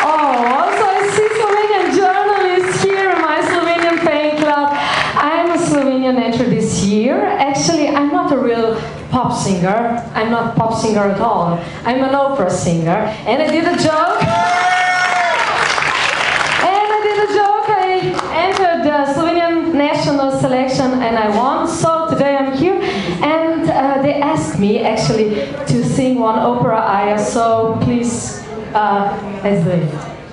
Also I see Slovenian journalists here in my Slovenian fan club. I'm a Slovenian entry this year. Actually, I'm not a real pop singer. I'm not a pop singer at all. I'm an opera singer. And I did a joke. I entered the Slovenian national selection and I won. So today I'm here. And they asked me actually to sing one opera aria. So please, let's do it.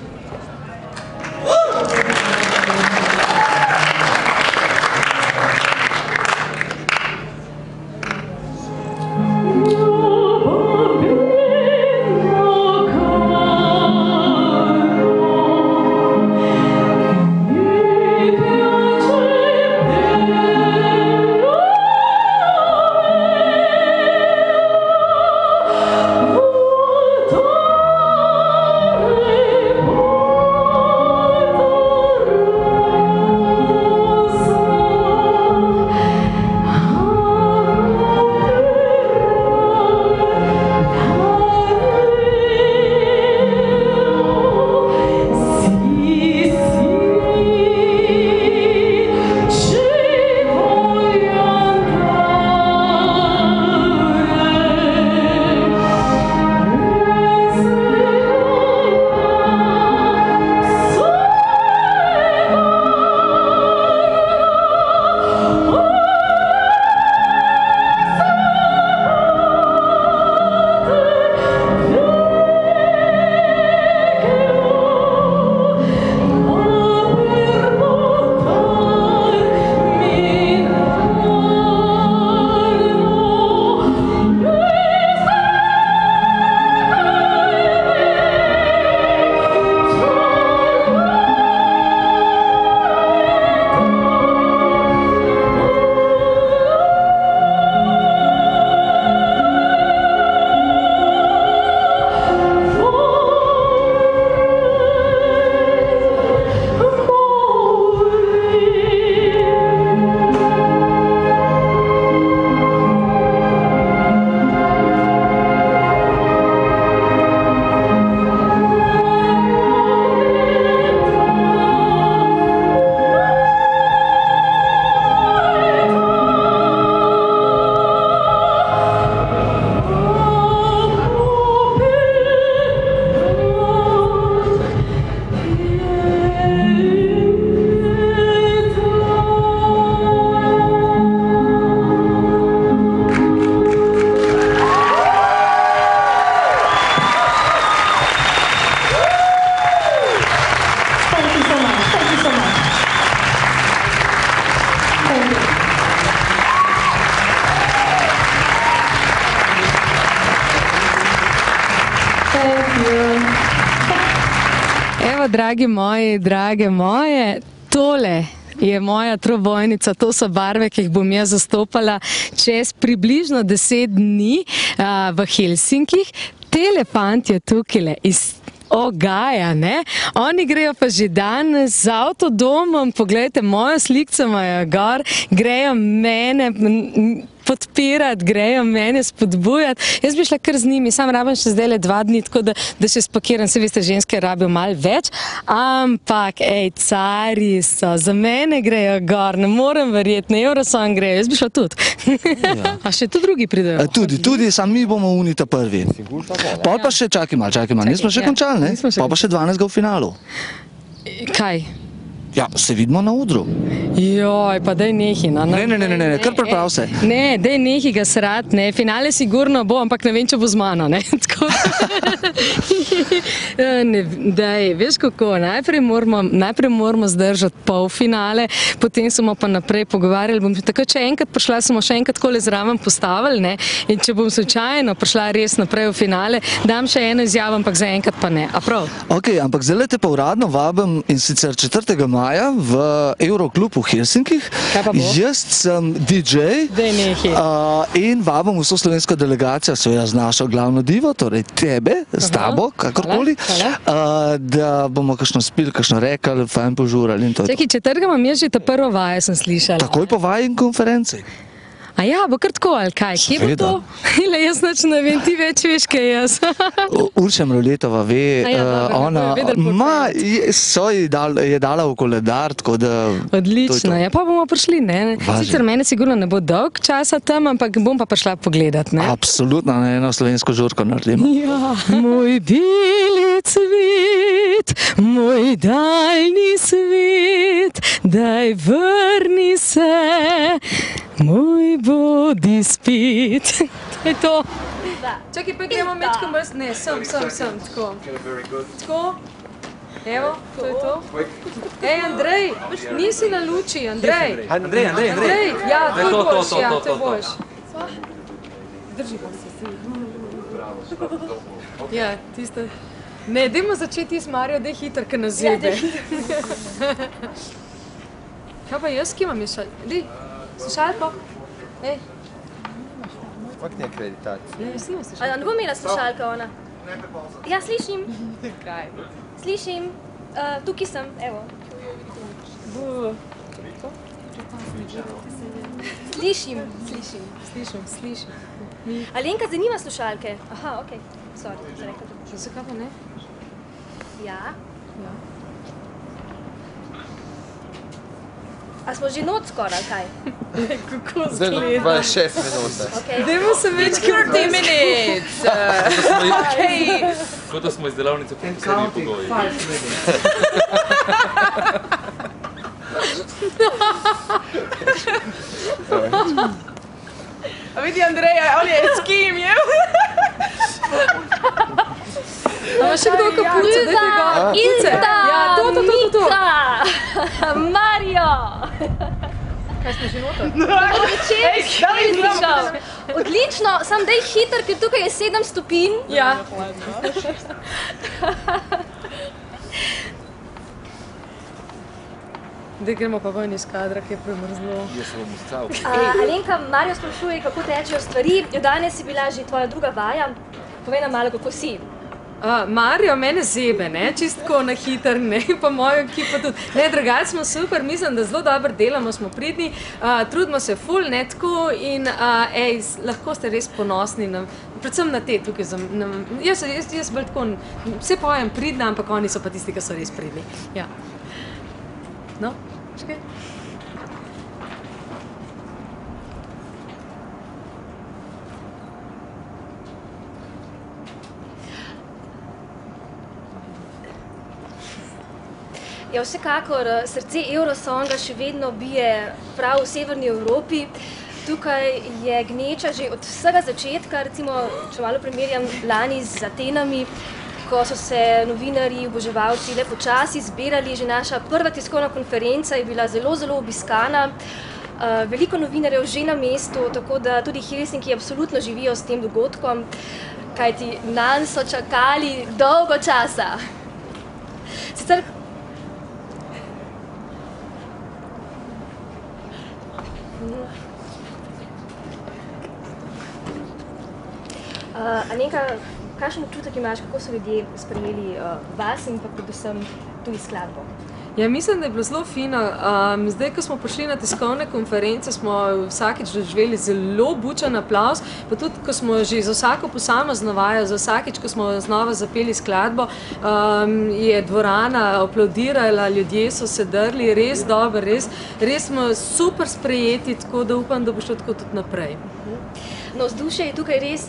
Evo, dragi moji, drage moje, tole je moja trobojnica, to so barve, ki jih bom jaz zastopala čez približno 10 dni v Helsinkih. Tele fantje tukaj iz OGAE, ne? Oni grejo pa že danes z avtodomom, poglejte, mojo slikco imajo gor, grejo mene podpirati, grejo mene spodbujati. Jaz bi šla kar z njimi, sam rabim še zdaj le 2 dni, tako da še spakiram, se veste, ženske rabijo malo več, ampak, ej, cari so, za mene grejo gor, ne morem verjeti, na Eurosong grejo, jaz bi šla tudi. A še tu drugi pridejo? Tudi, sam mi bomo unita prvi. Pol pa še, čakaj malo, nismo še končali, ne? Pol pa še 12 v finalu. Kaj? Ja, se vidimo na odru. Joj, pa daj nehi. Ne, kar priprav se. Ne, daj nehi ga srat, ne. Finale sigurno bo, ampak ne vem, če bo z mano, ne. Daj, veš kako, najprej moramo zdržati polfinale, potem smo pa naprej pogovarjali. Bom tako, če enkrat prišla, smo še enkrat kole zraven postavili, ne. In če bom slučajno prišla res naprej v finale, dam še eno izjavo, ampak zaenkrat pa ne. A prav? Ok, ampak zdaj te pa uradno vabim in sicer 4. maja v Euroklub v Helsinkih. Jaz sem DJ in vabim vso slovensko delegacijo, seveda z našo glavno divo, torej tebe, s tabo, kakorkoli, da bomo kakšno spili, kakšno rekali, fajn požurali in to. Čekaj, 4. imam jaz že ta prvo vaje, sem slišala. Takoj po vaji in konferenci. A ja, bo kar tako, ali kaj? Kje bo to? Ile, jaz nič ne vem, ti več veš, kaj jaz. Urša Mroletova ve, ona je dala v koledar, tako da... Odlično, ja, pa bomo prišli, ne? Sicer mene sigurno ne bo dolg časa tam, ampak bom pa prišla pogledat, ne? Absolutno, na eno slovensko žurko naredimo. Ja. Moj beli cvet, moj daljni svet, daj vrni se, moj bodi spet. To je to. Čakaj, pa gremo mečko mrst. Ne, sem, tako. Tako. Evo, to je to. Ej, Andrej, nisi na luči, Andrej. Andrej. Ja, to boš, ja, to boš. Drži pa se. Ja, tisto. Ne, dajmo začeti s Marijo, daj hitro, ker nas zjebe. Kaj pa jaz, ki imam ješal? Daj, slušalko. Ej. Makni akreditacijo. Ne, jaz nimam slušalko. Ne bom imela slušalka, ona. Ja, slišim. Kaj? Slišim. Tukaj sem, evo. Slišim. Alenka, zdaj nima slušalke. Aha, okej. Sorry, se rekla to. Zakaj pa ne? Ja. A smo že noč skoraj, kaj? Kako Zdaj zgleda? 26 minute. Dajmo se več 30 minut. Kot da smo iz delavnice po posebnih pogojih. A vidi Andreja, on je skim, je? A še kdo kapuce, daj tega. Ilda, Ja, to. Mika, Marijo. Kaj smo že noter? Odlično, sam daj hiter, ker tukaj je 7 stopinj. Ja. Daj gremo pa ven iz kadra, ki je premrzlo. Jaz se bom uscal. Alenka, Marijo sprašuje, kako tečejo stvari. Danes je bila že tvoja druga vaja. Povej nam malo, kako si. Marijo, mene zebe, ne, čistko na hiter, ne, pa mojo ekipo tudi. Ne, drugače smo super, mislim, da zelo dobro delamo, smo pridni, trudimo se ful, ne, tako in lahko ste res ponosni, predvsem na te tukaj. Jaz bolj tako, vse pojem pridna, ampak oni so pa tisti, ki so res pridni. Ja. No, še kaj? Ja, vsekakor, srce Eurosonga še vedno bije prav v severni Evropi. Tukaj je gneča že od vsega začetka, recimo, če malo primerjam lani z Atenami, ko so se novinarji, oboževalci le počasi zbirali. Že naša prva tiskovna konferenca je bila zelo, zelo obiskana. Veliko novinarjev že na mestu, tako da tudi Helsinki absolutno živijo s tem dogodkom, kajti nanj so čakali dolgo časa. Sicer Alenka, kakšen občutek imaš, kako so ljudje sprejeli vas in pa predvsem tudi skladbo? Ja, mislim, da je bilo zelo fino. Zdaj, ko smo prišli na tiskovne konference, smo vsakič doživeli zelo bučen aplavz, pa tudi, ko smo že za vsako posamezno vajo, za vsakič, ko smo znova zapeli skladbo, je dvorana aplavdirala, ljudje so se drli, res dobro, res smo super sprejeti, tako da upam, da bo šlo tako tudi naprej. No, vzdušje je tukaj res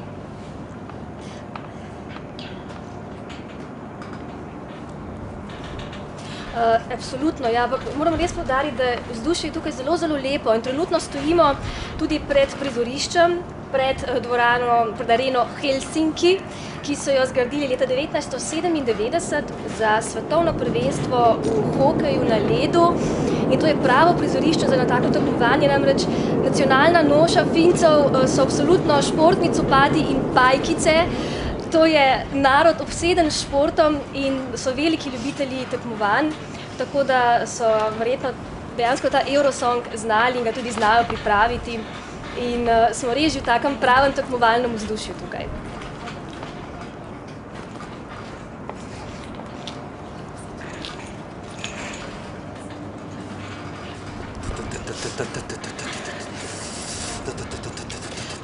absolutno, ja, ampak moram res poudariti, da vzdušje je tukaj zelo, zelo lepo in trenutno stojimo tudi pred prizoriščem, pred dvorano, pred areno Helsinki, ki so jo zgradili leta 1997 za svetovno prvenstvo v hokeju na ledu. In to je pravo prizorišče za tako tekmovanje, namreč nacionalna noša Fincev so absolutno športni copati in pajkice. To je narod obseden s športom in so veliki ljubitelji tekmovanj, tako da so verjetno dejansko ta Eurosong znali in ga tudi znajo pripraviti in smo res že v takem pravem tekmovalnem vzdušju tukaj.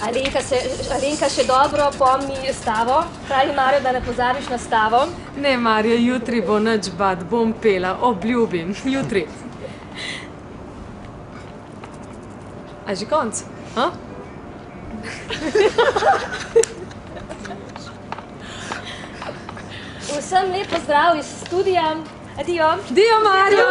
Alenka še dobro pomni stavo. Pravi Mario, da ne pozabiš na stavo. Ne, Mario, jutri bo nič bad, bom pela, obljubim, jutri. A že konc? Ha? Vsem lep pozdrav iz studija. Adijo. Dio, Mario!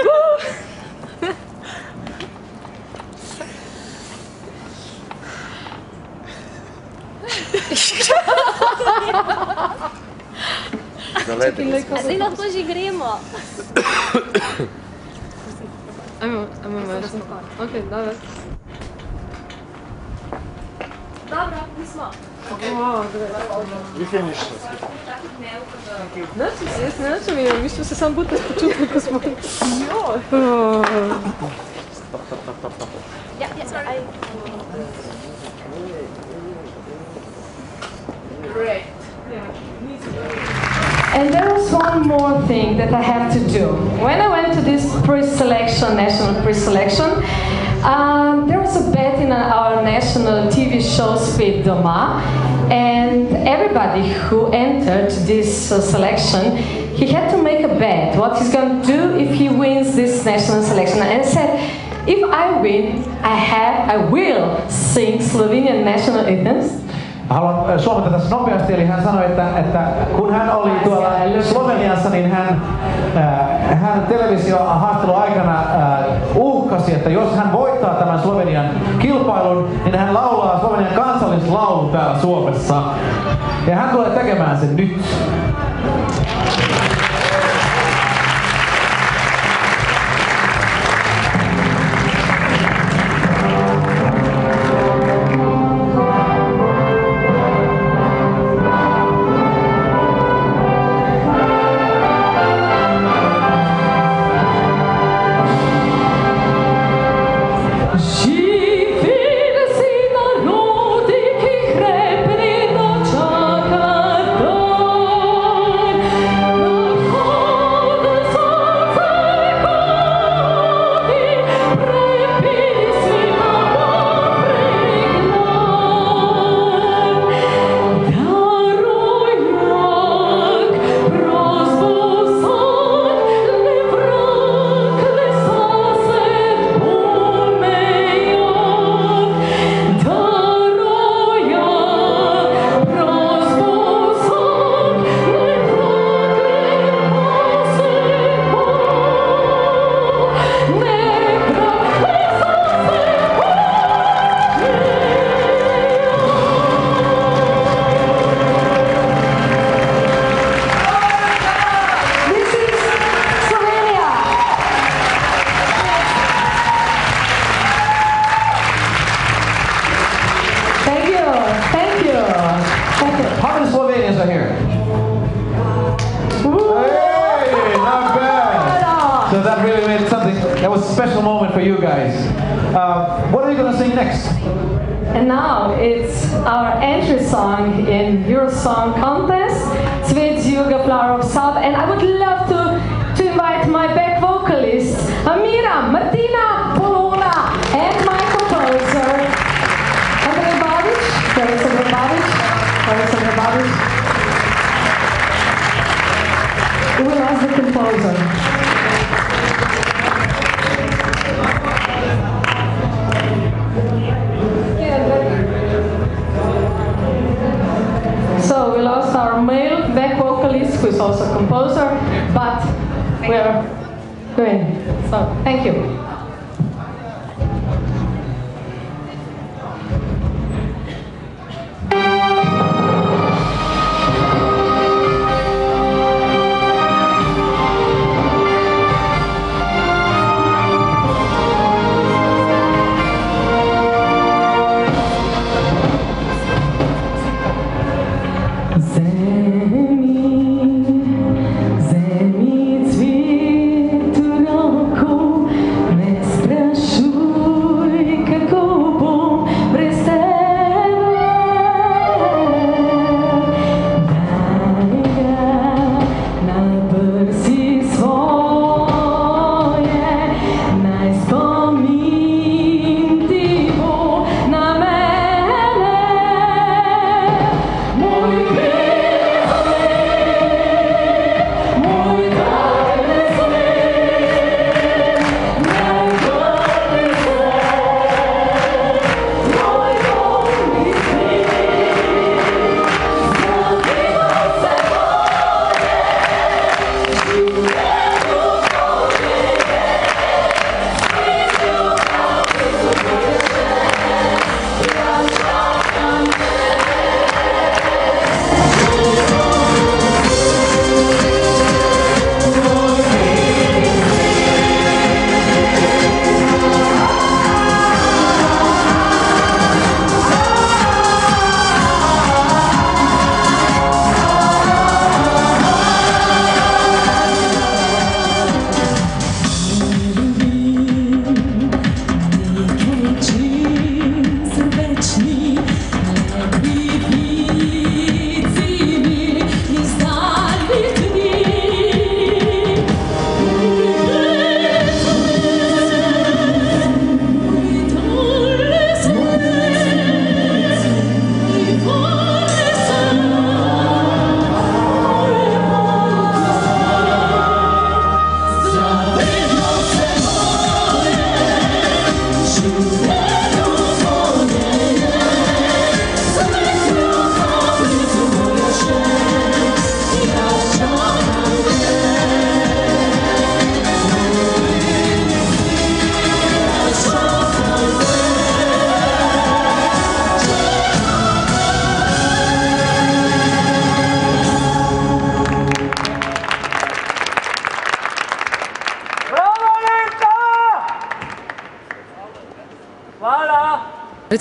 Zdaj lahko že gremo. Ajmo več. Ok, dobro. Dobro, mi smo. Vi finished. Jaz ne načem, mi smo se sam budno spočutili, ko smo... Ja, aj. Great. And there was one more thing that I have to do. When I went to this pre-selection, national pre-selection, there was a bet in our national TV show Cvet Doma, and everybody who entered this selection, he had to make a bet what he's going to do if he wins this national selection. And I said, if I win, I will sing Slovenian national anthems. Haluan suomata tässä nopeasti, eli hän sanoi, että kun hän oli tuolla Sloveniassa, niin hän televisiohaastattelun aikana uhkasi, että jos hän voittaa tämän Slovenian kilpailun, niin hän laulaa Slovenian kansallislaulun täällä Suomessa. Ja hän tulee tekemään sen nyt. And now it's our entry song in Eurosong contest, Cvet, Juga, Flower of South, and I would love to invite my back vocalists, Amira, Martina, Polona, and my composer, Andrej Babic. Where is Andrej Babic? Where is Andrej Babic? We will ask the composer. So we lost our male back vocalist, who is also a composer, but we're doing. So thank you. Zemlji cvijetu roko,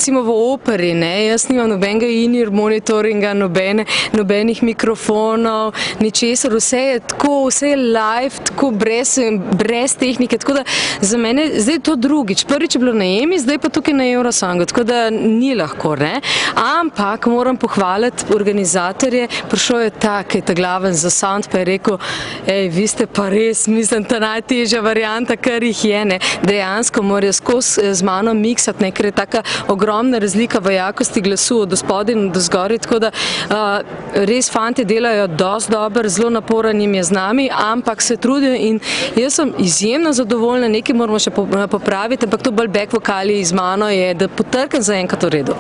recimo v operi, ne, jaz nimam nobenega in-ear monitoringa, nobenih mikrofonov, ničesar, vse je tako, vse je live, tako brez tehnike, tako da za mene, zdaj je to drugič, prvič je bilo na EMI, zdaj pa tukaj na Eurosongu, tako da ni lahko, ne, ampak moram pohvaliti organizatorje, prišel je tak, je ta glaven za sound, pa je rekel, ej, vi ste pa res, mislim, ta najtežja varianta, kar jih je, ne, dejansko morajo skozi z mano miksati, ne, ker je taka ogromna razlika v jakosti glasu od spodaj do zgoraj, tako da res fanti delajo dosti dobro, zelo naporen jim je z nami, ampak se trudijo in jaz sem izjemno zadovoljna, nekaj moramo še popraviti, ampak to bolj back vokali z mano je, da potrkam za enkrat v redu.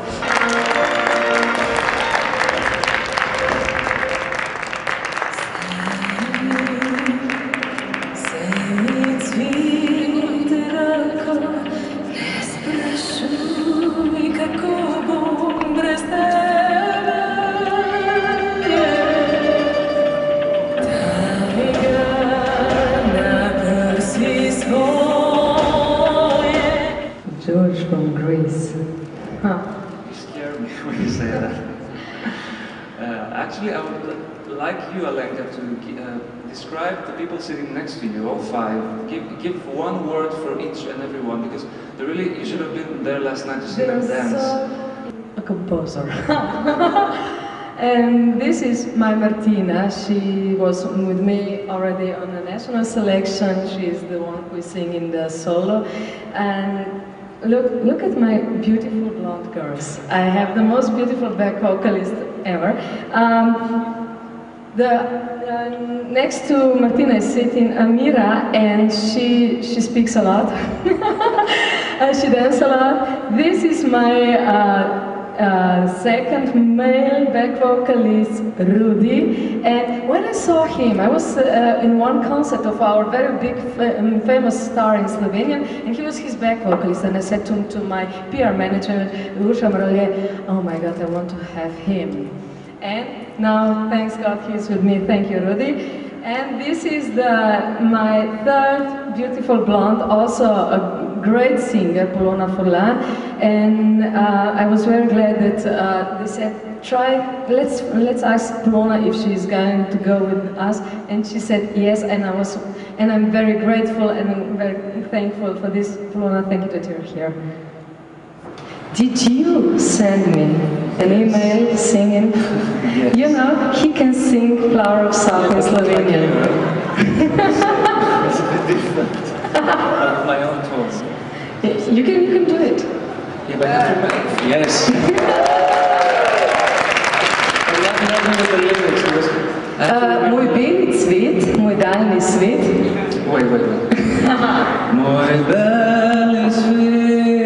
Actually, I would like you, Alenka, to describe the people sitting next to you, all five. Give one word for each and every one, because you should have been there last night to see them dance. A composer. And this is my Martina. She was with me already on the national selection. She is the one who is singing the solo. And look at my beautiful blonde girls. I have the most beautiful back vocalist ever. Next to Martina is sitting Amira, and she speaks a lot. She dances a lot. This is my second male back vocalist, Rudy, and when I saw him, I was in one concert of our very big famous star in Slovenia, and he was his back vocalist, and I said to my PR manager, oh my God, I want to have him. And now, thanks God, he's with me. Thank you, Rudy. And this is my third beautiful blonde, also a great singer, Polona Furlan. And I was very glad that they said, let's ask Polona if she's going to go with us. And she said yes, and I'm very grateful and I'm very thankful for this. Polona, thank you that you're here. Did you send me an email singing? Yes. You know, he can sing Flower of South in Slovenian. It's a bit different. With my own tones. You can do it. Yeah, but I have to yes. Moj beli cvet, moj daljni svet. Wait. Moj beli svet.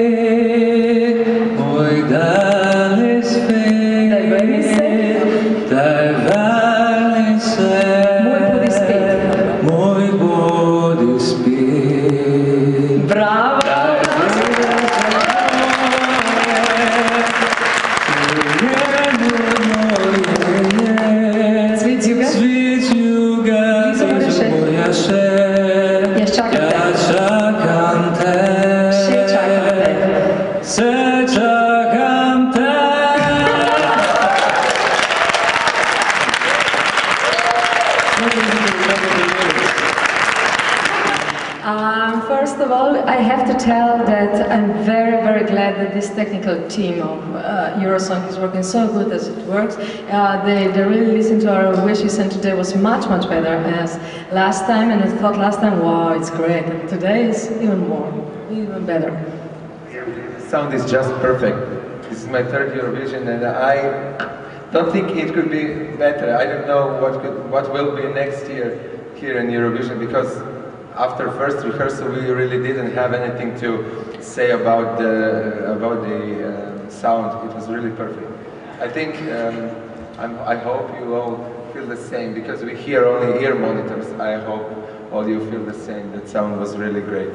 First of all, I have to tell that I'm very, very glad that this technical team of Eurosong is working so good as it works. They really listened to our wishes, and today was much, much better as last time, and I thought last time, wow, it's great, and today is even better. The sound is just perfect. This is my third Eurovision, and I don't think it could be better. I don't know what will be next year here in Eurovision, because after first rehearsal we really didn't have anything to say about the sound. It was really perfect. I think I hope you all feel the same, because we hear only ear monitors. I hope all you feel the same. That sound was really great.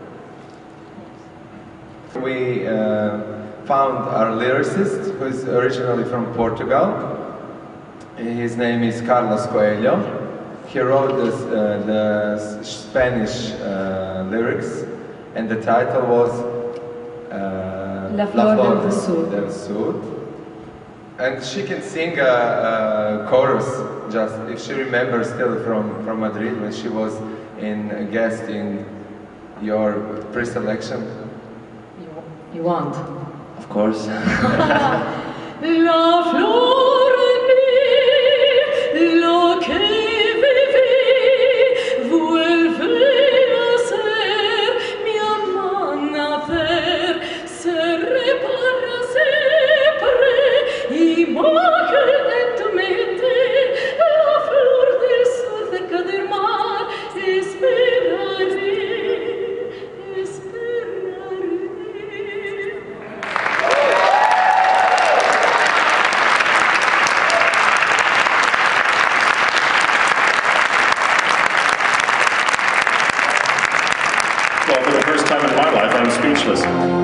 We found our lyricist, who is originally from Portugal. His name is Carlos Coelho. He wrote the Spanish lyrics, and the title was La Flor del Sur. And she can sing a chorus, just if she remembers still from Madrid when she was a guest in your pre-selection. You want? Of course. La flor lo que viví vuelve a ser mi amanecer, se repara siempre imagen en tu mente, la flor del sur cerca del mar, esperaré. Well, for the first time in my life, I'm speechless.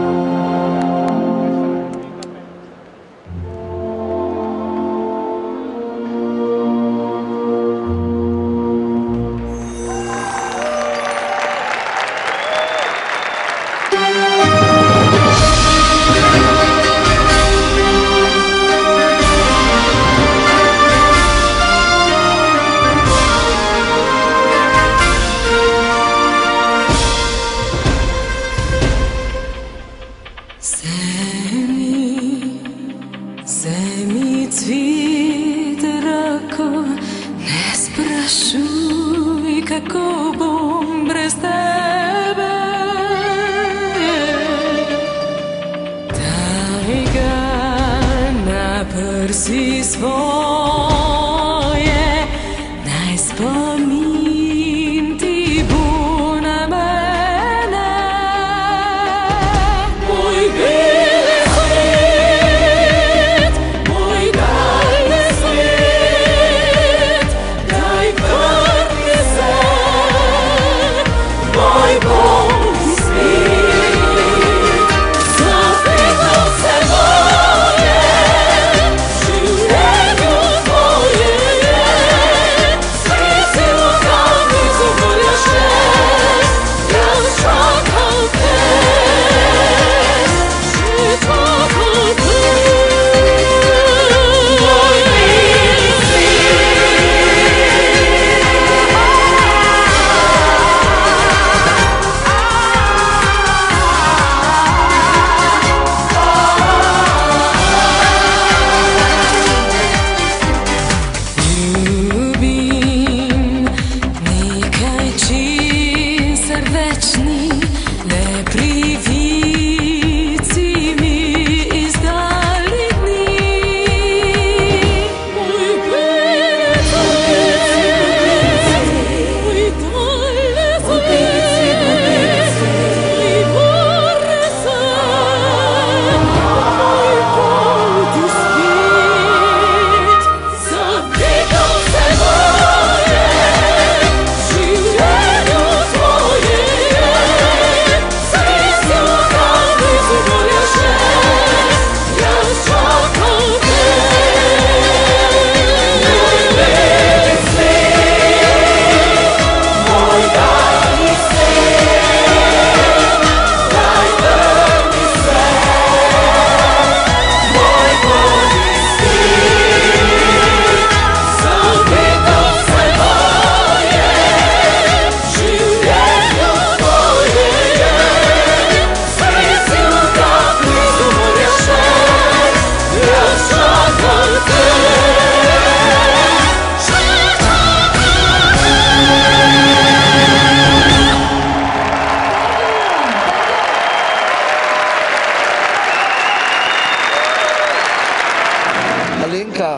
Alenka,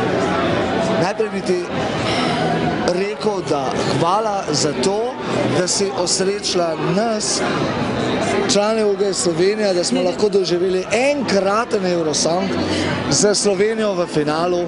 najprej bi ti rekel, da hvala za to, da si osrečila nas, člane OGAE Slovenija, da smo lahko doživeli enkraten Eurosong za Slovenijo v finalu.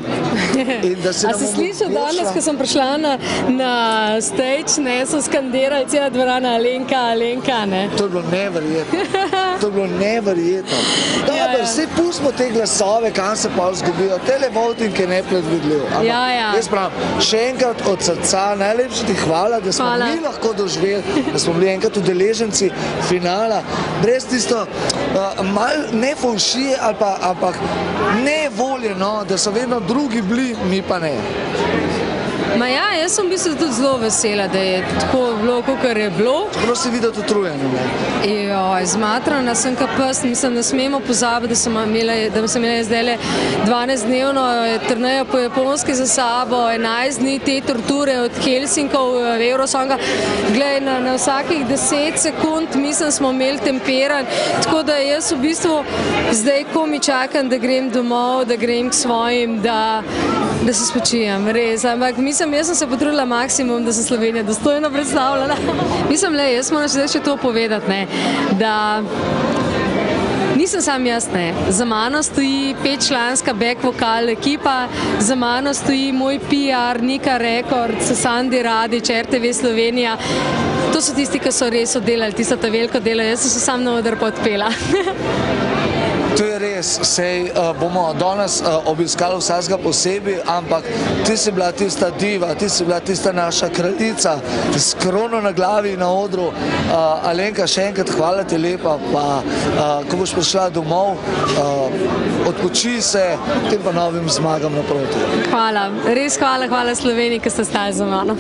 A si slišal danes, ko sem prišla na stage, ne, so skandirali cela dvorana Alenka, Alenka, ne? To je bilo neverjetno. To je bilo neverjetno. Dobro, vse pustimo te glasove, kam se pa zgubijo. Televoting je nepredvidljiv. Jaz pravim, še enkrat od srca, najlepše ti hvala, da smo mi lahko doživeli, da smo bili enkrat udeleženci finala. finala, brez tisto malo ne fovšije ampak ne volje, da so vedno drugi bili, mi pa ne. Ma ja, jaz sem v bistvu tudi zelo vesela, da je tako bilo, kakor je bilo. Čeprav si videti utrujeno, ne? Joj, zmatrana sem ka pes, mislim, da smemo pozabiti, da sem imela zdajle 12-dnevno turnejo po Japonski za sabo, 11 dni te torture od Helsinkov, Eurosonga. Glej, na vsakih 10 sekund, mislim, smo imeli temperan, tako da jaz v bistvu zdaj komi čakam, da grem domov, da grem k svojim, da se spočijem, res. Ampak mislim, jaz sem se potrudila maksimum, da sem Slovenijo dostojno predstavljala. Mislim, jaz moram zdaj še to povedati, da nisem sam jaz, za mano stoji 5-članska back vokal ekipa, za mano stoji moj PR, Nika Records, Sandi Radić, RTV Slovenija. To so tisti, ki so res oddelali tisto ta veliko delo, jaz sem se sam na oder podpela. To je res, sej bomo danes obiskali vsakega posebej, ampak ti si bila tista diva, ti si bila tista naša kraljica s krono na glavi na odru. Alenka, še enkrat hvala ti lepa, pa ko boš prišla domov, odpoči se, tem pa novim zmagam naproti. Hvala, res hvala Sloveniji, ki ste stali za mano.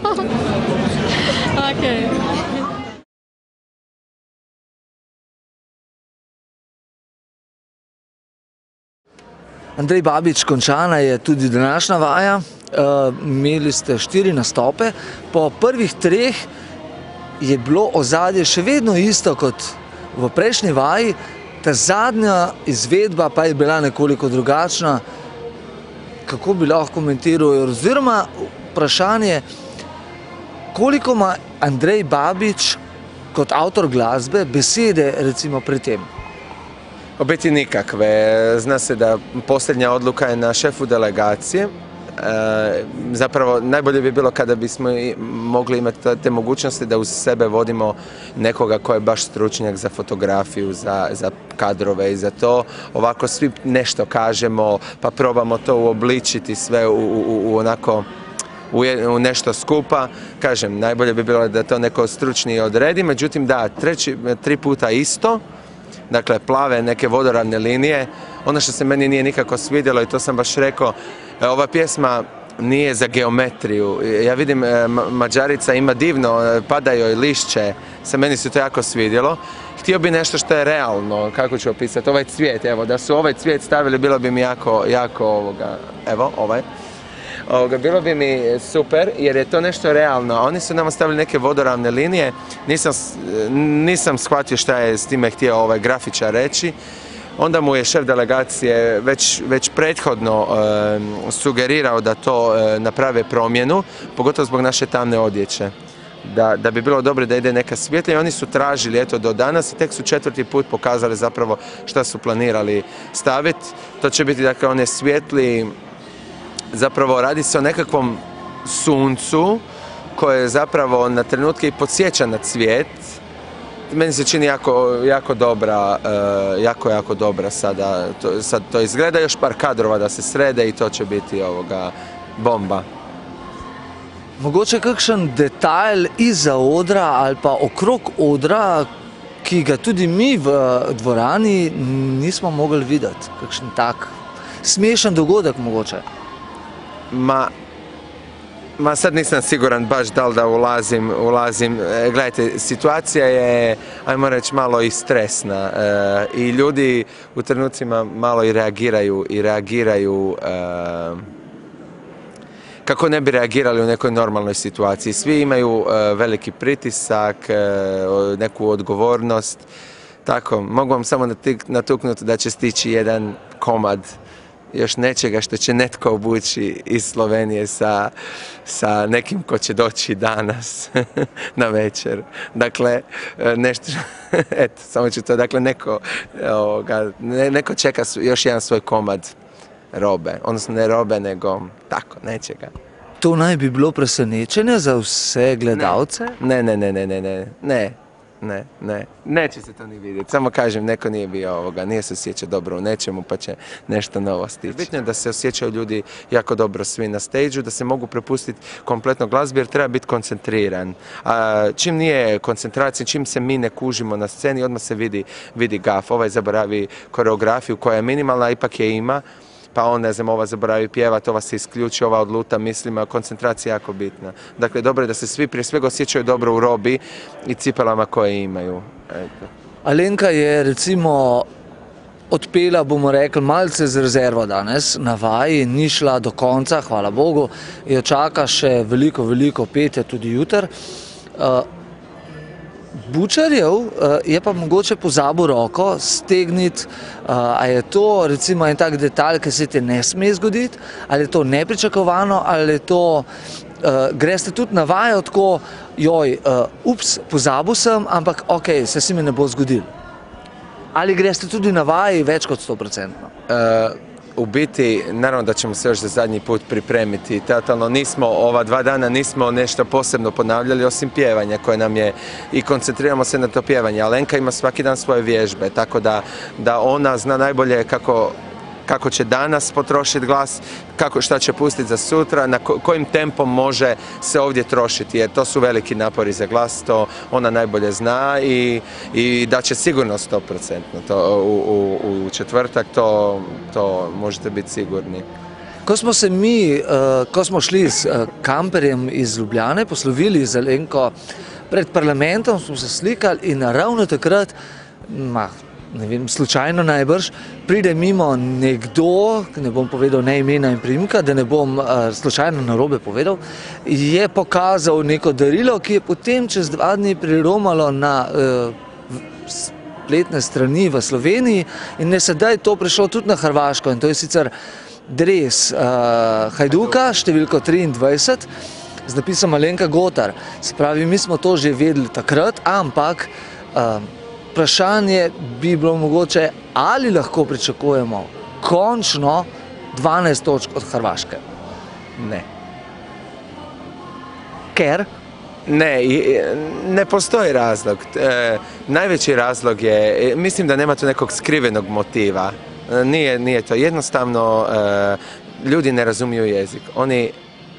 Okay. Andrej Babic, končana je tudi današnja vaja, imeli ste 4 nastope, po prvih 3 je bilo ozadje še vedno isto kot v prejšnji vaji, ta zadnja izvedba pa je bila nekoliko drugačna. Kako bi lahko komentiral, oziroma vprašanje, koliko ima Andrej Babic kot avtor glasbe besede recimo pri tem? U biti nikakve. Zna se da posljednja odluka je na šefu delegacije. Zapravo najbolje bi bilo kada bismo mogli imati te mogućnosti da uz sebe vodimo nekoga ko je baš stručnjak za fotografiju, za kadrove i za to. Ovako svi nešto kažemo pa probamo to uobličiti sve u nešto skupa. Kažem, najbolje bi bilo da to neko stručniji odredi, međutim da, 3 puta isto. Dakle, plave neke vodoravne linije. Ono što se meni nije nikako svidjelo i to sam baš rekao, ova pjesma nije za geometriju. Ja vidim, Mađarica ima divno, padaju joj lišće, meni se to jako svidjelo. Htio bi nešto što je realno, kako ću opisati, ovaj cvijet, evo, da su ovaj cvijet stavili, bilo bi mi jako evo, ovaj. Bilo bi mi super jer je to nešto realno. Oni su nama stavili neke vodoravne linije, nisam shvatio šta je s time htio ovaj grafičar reći. Onda mu je šef delegacije već prethodno sugerirao da to naprave promjenu, pogotovo zbog naše tamne odjeće. Da bi bilo dobro da ide neka svjetlja i oni su tražili eto do danas i tek su 4. put pokazali zapravo šta su planirali staviti. To će biti dakle one svjetli. Zapravo radi se o nekakvom suncu koje zapravo na trenutke i podsjeća na cvijet. Meni se čini jako dobra sada. Sad to izgleda, još par kadrova da se srede i to će biti bomba. Mogoče kakšen detajl iza odra ali pa okrog odra, ki ga tudi mi v dvorani nismo mogli videti. Kakšen tak smešen dogodek mogoče. Ma sad nisam siguran baš da li da ulazim. Gledajte, situacija je, ajmo reći, malo i stresna i ljudi u trenucima malo i reagiraju kako ne bi reagirali u nekoj normalnoj situaciji. Svi imaju veliki pritisak, neku odgovornost. Tako, mogu vam samo natuknuti da će stići jedan komad još nečega što će netko obući iz Slovenije sa nekim ko će doći danas na večer. Dakle, nešto, eto, samo ću to, dakle, neko čeka još jedan svoj komad robe, odnosno ne robe, nego tako, nečega. To naj bi bilo presenečenje za vse gledalce? Ne. Neće se to ni vidjeti. Samo kažem, neko nije bio ovoga, nije se osjećao dobro u nečemu, pa će nešto novo stići. Bitno je da se osjećaju ljudi jako dobro svi na stage-u, da se mogu prepustiti kompletno glazbi jer treba biti koncentriran. Čim nije koncentracija, čim se mi ne kužimo na sceni, odmah se vidi gaf. Ovaj zaboravi koreografiju koja je minimalna, a ipak je ima. Pa on, ne znam, ova zaboravi pjevat, ova se isključi, ova odluta mislima, koncentracija je jako bitna. Dakle, dobro je da se svi prije svega osjećaju dobro u robi i cipelama koje imaju. Alenka je recimo odpela, bomo rekli, malce z rezervo danes na vaji, ni šla do konca, hvala Bogu, jo čaka še veliko petje tudi jutr. Bučarjev je pa mogoče pozabil roko stegniti, a je to recimo en tak detalj, ki se ti ne sme zgoditi, ali je to nepričakovano, ali je to, greste tudi na vajo tako, ups, pozabil sem, ampak ok, se mi ne bo zgodil. Ali greste tudi na vaji več kot 100%? U biti, naravno da ćemo se još za zadnji put pripremiti. Totalno nismo, ova 2 dana nismo nešto posebno ponavljali osim pjevanja koje nam je i koncentriramo se na to pjevanje. Alenka ima svaki dan svoje vježbe, tako da ona zna najbolje kako će danas potrošiti glas, šta će pustiti za sutra, na kojim tempom može se ovdje trošiti, jer to su veliki napori za glas, to ona najbolje zna i da će sigurno 100% u četvrtak, to možete biti sigurni. Ko smo šli s kamperjem iz Ljubljane, poslovili z Alenko pred parlamentom, smo se slikali in ravno takrat, ne vem, slučajno najbrž, pride mimo nekdo, ne bom povedal ne imena in priimka, da ne bom slučajno narobe povedal, je pokazal neko darilo, ki je potem čez 2 dni priromalo na spletne strani v Sloveniji in je sedaj to prišlo tudi na Hrvaško in to je sicer dres Hajduka, številko 23, z napisom Alenka Gotar. Se pravi, mi smo to že vedeli takrat, ampak vprašanje bi bilo mogoče, ali lahko pričakujemo končno 12 točk od Hrvaške? Ne. Ker? Ne postoji razlog. Najveći razlog je, mislim da nema tu nekog skrivenog motiva. Nije to. Jednostavno, ljudi ne razumiju jezik. Oni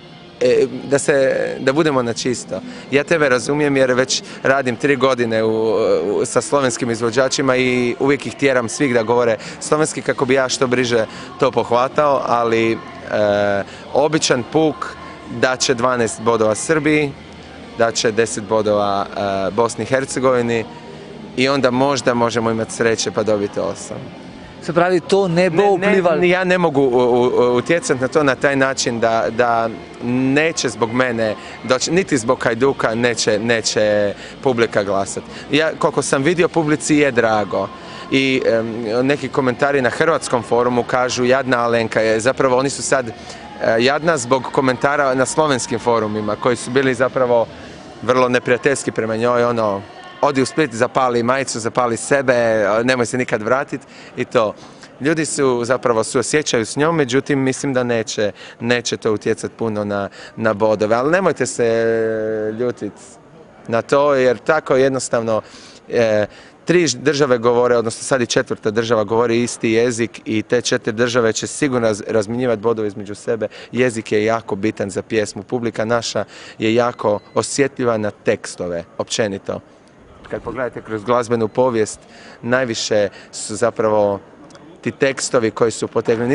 da budemo na čisto. Ja tebe razumijem jer već radim 3 godine sa slovenskim izvođačima i uvijek ih tjeram svih da govore slovenski kako bi ja što bliže to pohvatao, ali običan puk daće 12 bodova Srbiji, daće 10 bodova Bosni i Hercegovini i onda možda možemo imati sreće pa dobiti 8. Se pravi, to ne bo vplivalo? Ja ne mogu utjecati na to na taj način da neće zbog mene doći, niti zbog Hajduka neće publika glasati. Ja, koliko sam vidio, publici je drago. I neki komentari na hrvatskom forumu kažu jadna Alenka je, zapravo oni su sad jadna zbog komentara na slovenskim forumima koji su bili zapravo vrlo neprijateljski prema njoj, odi u Split, zapali majicu, zapali sebe, nemoj se nikad vratiti i to. Ljudi zapravo suosjećaju s njom, međutim mislim da neće to utjecati puno na bodove, ali nemojte se ljutiti na to jer tako jednostavno 3 države govore, odnosno sad i 4. država govori isti jezik i te 4 države će sigurno razmjenjivati bodove između sebe. Jezik je jako bitan za pjesmu, publika naša je jako osjetljiva na tekstove, općenito. Kad pogledate kroz glazbenu povijest, najviše su zapravo ti tekstovi koji su potegnuti.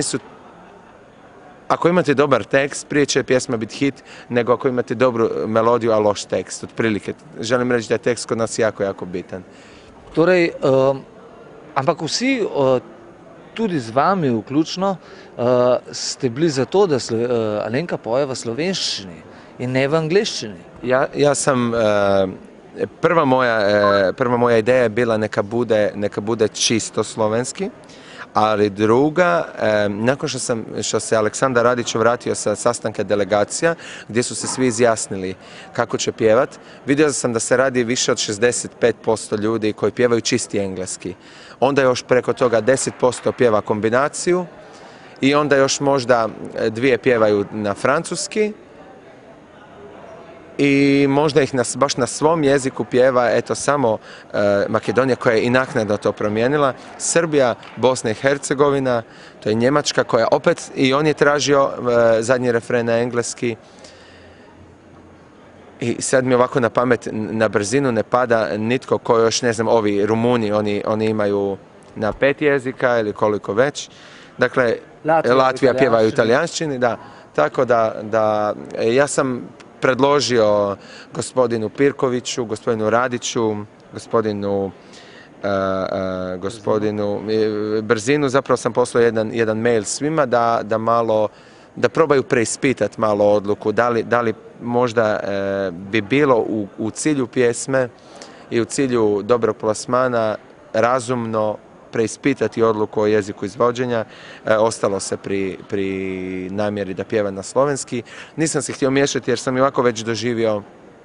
Ako imate dobar tekst, prije će pjesma biti hit, nego ako imate dobru melodiju, a loš tekst. Otprilike, želim reći da je tekst kod nas jako, jako bitan. Torej, ampak vsi, tudi z vami vključno, ste bili za to, da Alenka poje v slovenščini in ne v angleščini. Ja sam... Prva moja ideja je bila neka bude čisto slovenski, ali druga, nakon što se Aleksandar Radić vratio sa sastanka delegacija, gdje su se svi izjasnili kako će pjevat, vidio sam da se radi više od 65% ljudi koji pjevaju čisti engleski. Onda još preko toga 10% pjeva kombinaciju i onda još možda 2 pjevaju na francuski, i možda ih baš na svom jeziku pjeva eto samo Makedonija koja je i naknadno to promijenila, Srbija, Bosna i Hercegovina, to je Njemačka koja opet i on je tražio zadnji refren na engleski. I sad mi ovako na pamet, na brzinu ne pada nitko ko još, ne znam, ovi Rumuni, oni imaju na 5 jezika ili koliko već. Dakle, Latvija pjeva u italijanščini, da. Tako da ja sam predložio gospodinu Pirkoviću, gospodinu Radiću, gospodinu Brzinu, zapravo sam poslao jedan mail svima da probaju preispitati malo odluku, da li možda bi bilo u cilju pjesme i u cilju dobrog plasmana razumno preispitati odluku o jeziku izvođenja. Ostalo se pri namjeri da pjeva na slovenski. Nisam se htio miješati jer sam i ovako već doživio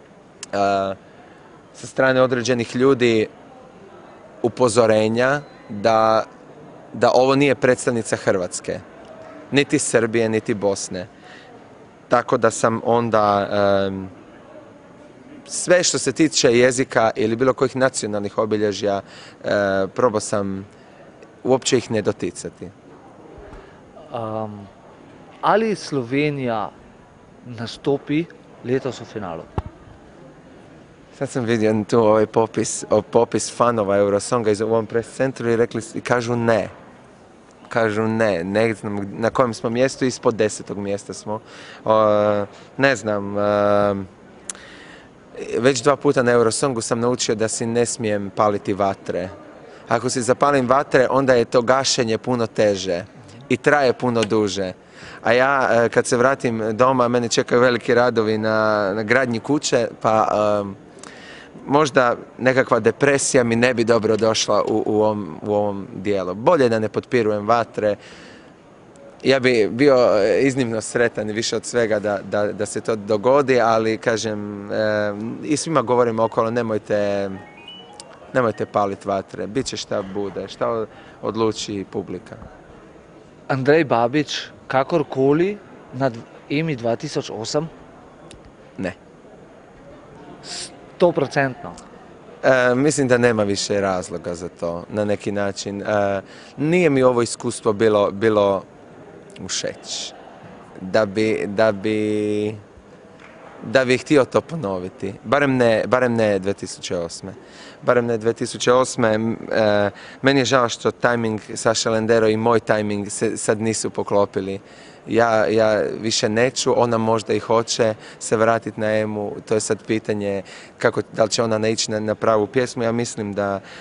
sa strane određenih ljudi upozorenja da ovo nije predstavnica Hrvatske, niti Srbije, niti Bosne. Tako da sam onda sve što se tiče jezika ili bilo kojih nacionalnih obilježja probao sam uopće ih ne doticati. Ali Slovenija nastopi letos u finalu? Sad sam vidio tu ovaj popis fanova Eurosonga u ovom press centru i kažu ne. Kažu ne, ne znam na kojem smo mjestu, ispod 10. mjesta smo. Ne znam, već 2 puta na Eurosongu sam naučio da si ne smijem paliti vatre. Ako si zapalim vatre, onda je to gašenje puno teže i traje puno duže. A ja, kad se vratim doma, mene čekaju veliki radovi na gradnji kuće, pa možda nekakva depresija mi ne bi dobro došla u ovom dijelu. Bolje da ne potpirujem vatre. Ja bi bio iznimno sretan i više od svega da se to dogodi, ali kažem, i svima govorim okolo, nemojte paliti vatre, bit će šta bude, šta odluči publika. Andrej Babic, kakorkoli na EMI 2008? Ne. 100%? Mislim da nema više razloga za to, na neki način. Nije mi ovo iskustvo bilo ušeć. Da bi htio to ponoviti. Barem ne 2008. Barem ne 2008. Meni je žao što tajming Saša Lendero i moj tajming se sad nisu poklopili. Ja više neću, ona možda i hoće se vratiti na EMU. To je sad pitanje da li će ona naići na pravu pjesmu. Ja mislim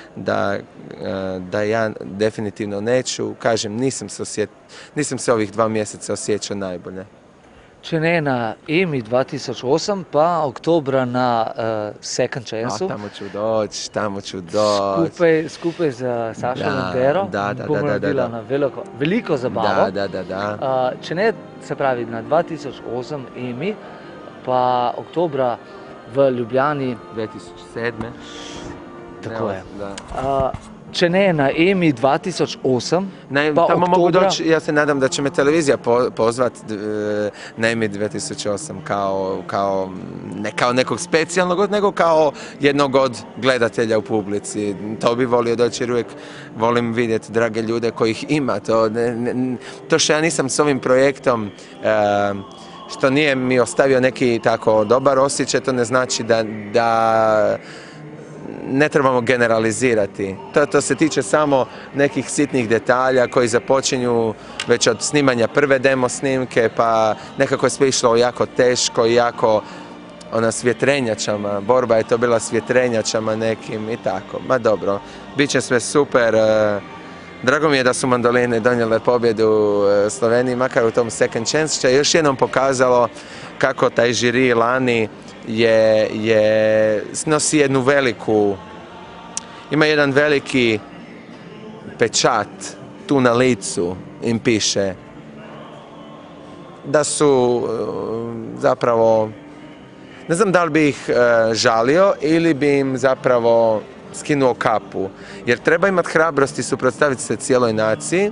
da ja definitivno neću. Kažem, nisam se ovih 2 mjeseca osjećao najbolje. Če ne na EMI 2008, pa oktobra na Second Chance-u. Tamo ću doći. Skupaj z Sašo Lendero bomo naredila na veliko zabavo. Če ne, se pravi, na 2008 EMI, pa oktobra v Ljubljani 2007. Tako je. Če ne na EMI 2008, pa tamo mogu oktobra... doći, ja se nadam da će me televizija pozvati na EMI 2008 ne kao nekog specijalnog, nego kao jednog od gledatelja u publici. To bi volio doći jer uvijek volim vidjeti drage ljude kojih ima. To što ja nisam s ovim projektom, što nije mi ostavio neki tako dobar osjećaj, to ne znači da ne trebamo generalizirati. To se tiče samo nekih sitnih detalja koji započinju već od snimanja prve demo snimke, pa nekako je sve išlo jako teško i jako s vjetrenjačama. Borba je to bila s vjetrenjačama nekim i tako. Ma dobro, bit će sve super. Drago mi je da su mandoline donijele pobjedu Sloveniji, makar u tom Second Chance, što je još jednom pokazalo kako taj žiri lani snosi jednu veliku, ima jedan veliki pečat tu na licu, im piše da su zapravo, ne znam da li bi ih žalio ili bi im zapravo skinuo kapu, jer treba imati hrabrosti suprotstaviti se cijeloj naciji,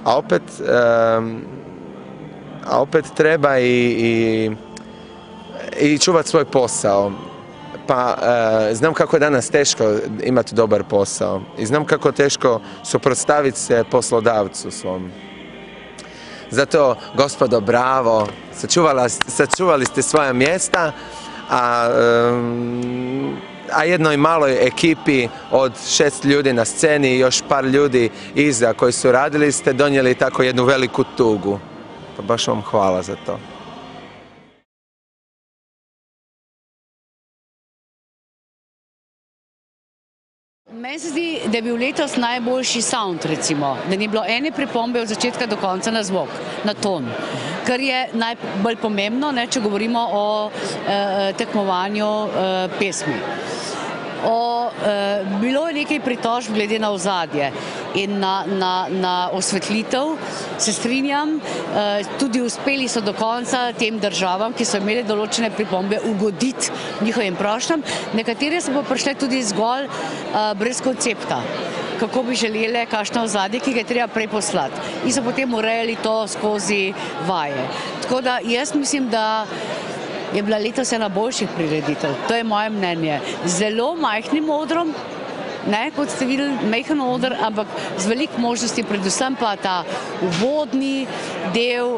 a opet treba i čuvati svoj posao. Pa znam kako je danas teško imati dobar posao i znam kako je teško suprotstaviti se poslodavcu svom. Zato, gospodo, bravo, sačuvali ste svoja mjesta, a jednoj maloj ekipi od 6 ljudi na sceni i još par ljudi iza koji su radili ste donijeli tako jednu veliku tugu. Pa baš vam hvala za to. Meni se zdi, da je bil letos najboljši sound, recimo, da ni bilo ene pripombe od začetka do konca na zvok, na ton, kar je najbolj pomembno, če govorimo o tekmovanju pesmi. Bilo je nekaj pritožb glede na ozadje in na osvetlitev, se strinjam, tudi uspeli so do konca tem državam, ki so imeli določene pripombe, ugoditi njihovim prošnjam, nekatere so pa prišle tudi zgolj brez koncepta, kako bi želeli, kakšno ozadje, ki ga je treba prej poslati. In so potem urejali to skozi vaje. Tako da jaz mislim, da je bila letos ena boljših prireditev. To je moje mnenje. Zelo majhnim odrom, kot ste videli, majhen odr, ampak z veliko možnosti, predvsem pa ta uvodni del,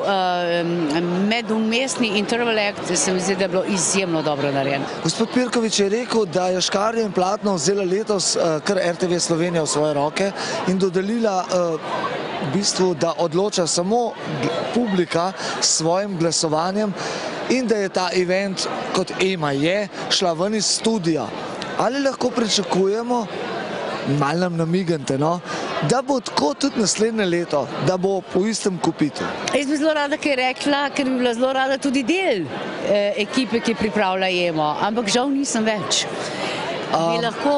medumestni interval act, se mi zdi, da je bilo izjemno dobro narejen. Gospod Pirkovič je rekel, da je škarje in platno vzela letos kar RTV Slovenija v svoje roke in dodelila v bistvu, da odloča samo publika s svojim glasovanjem in da je ta event, kot Ema je, šla ven iz studija. Ali lahko pričakujemo, malo nam namigante, da bo tako tudi naslednje leto, da bo po istem kopitu? Jaz bi zelo rada kaj rekla, ker bi bila zelo rada tudi del ekipe, ki pripravlja Emo, ampak žal nisem več. Bi lahko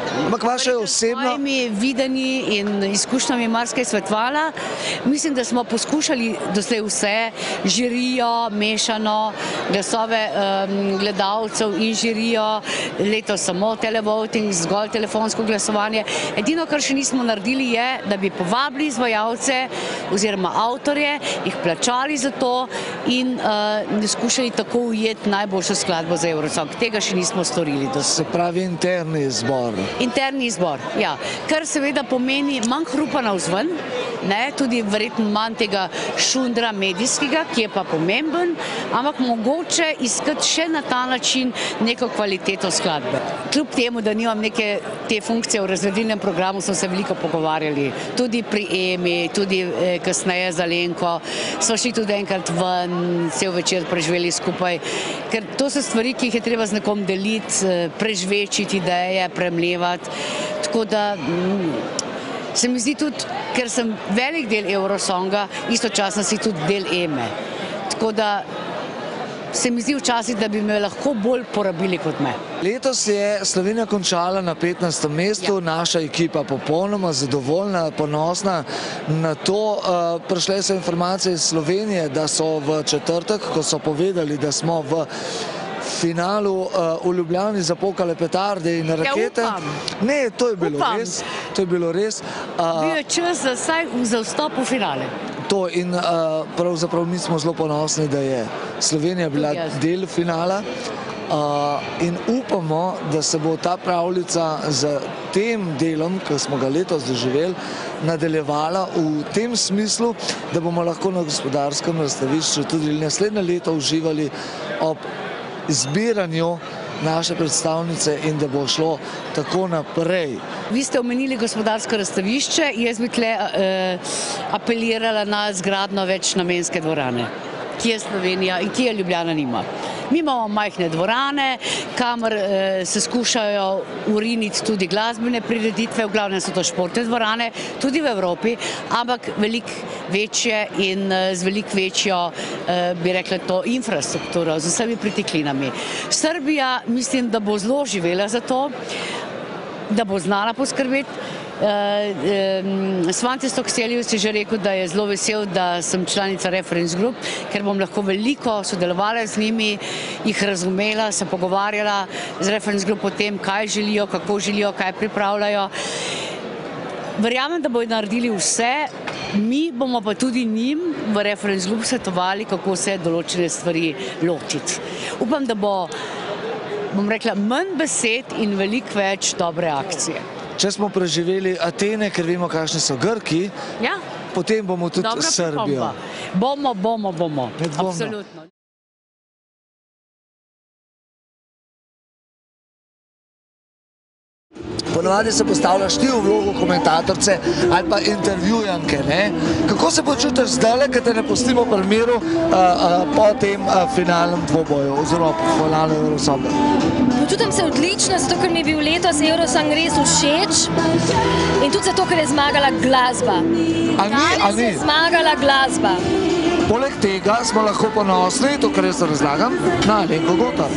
s svojimi videnji in izkušnjami marsikaj svetovala. Mislim, da smo poskušali doslej vse, žirijo, mešano, glasove gledalcev in žirijo, letos samo televoting, zgolj telefonsko glasovanje. Edino, kar še nismo naredili, je, da bi povabili izvajalce oziroma avtorje, jih plačali za to in skušali tako ujeti najboljšo skladbo za Eurosong. Tega še nismo storili. Se pravi interni izbor. Interni izbor, ja. Kar seveda pomeni manj hrupa navzven, tudi verjetno manj tega šundra medijskega, ki je pa pomemben, ampak mogoče iskati še na ta način neko kvaliteto skladbe. Kljub temu, da nimam neke te funkcije v razvedilnem programu, smo se veliko pogovarjali. Tudi pri Emi, tudi kasneje z Alenko. Smo šli tudi enkrat ven, cel večer preživeli skupaj. Ker to so stvari, ki jih je treba z nekom deliti, prežvečiti ideje, premljevati. Tako da se mi zdi tudi, ker sem velik del Eurosonga, istočasno si tudi del Eme. Tako da se mi zdi včasih, da bi me lahko bolj porabili kot me. Letos je Slovenija končala na 15. mestu, naša ekipa popolnoma zadovoljna, ponosna na to. Prišle so informacije iz Slovenije, da so v četrtek, ko so povedali, da smo v finalu v Ljubljani zapokale petarde in rakete. Ja, upam. Ne, to je bilo res. To je bilo res. Bil je čas za vstop v finale. To in pravzaprav mi smo zelo ponosni, da je Slovenija bila del finala in upamo, da se bo ta pravljica z tem delom, ki smo ga letos doživeli, nadaljevala v tem smislu, da bomo lahko na gospodarskem razstavišču tudi naslednje leto uživali ob zbiranju naše predstavnice in da bo šlo tako naprej. Vi ste omenili gospodarsko razstavišče, jaz bi tle apelirala na zgradno večnamenske dvorane, ki je Slovenija in ki je Ljubljana nima. Mi imamo majhne dvorane, kamor se skušajo uriniti tudi glasbene prireditve, v glavnem so to športne dvorane, tudi v Evropi, ampak veliko večje in z veliko večjo, bi rekla to, infrastrukturo, z vsemi pritiklinami. Srbija, mislim, da bo zelo živela za to, da bo znala poskrbeti. Svante Stokselju si že rekel, da je zelo vesel, da sem članica reference group, ker bom lahko veliko sodelovala z njimi, jih razumela, se pogovarjala z reference group o tem, kaj želijo, kako želijo, kaj pripravljajo. Verjamem, da bodo naredili vse, Mi bomo pa tudi njim v reference group svetovali, kako se določene stvari lotiti. Upam, da bo, bom rekla, manj besed in veliko več dobre akcije. Če smo preživeli Atene, ker vemo, kakšni so Grki, potem bomo tudi Srbijo. Bomo. Absolutno. Ponavadi se postavljaš ti v vlogo komentatorce ali pa intervjujanke, ne? Kako se počutiš zdaj, ker te ne pustimo pri miru po tem finalnem dvoboju oziroma po finalnem Eurosongu? Počutim se odlično, zato ker mi je bil letos Eurosong res všeč in tudi zato, ker je zmagala glasba. Danes je zmagala glasba. Poleg tega smo lahko ponosni, to, kar jaz razlagam, na Alenko Gotar.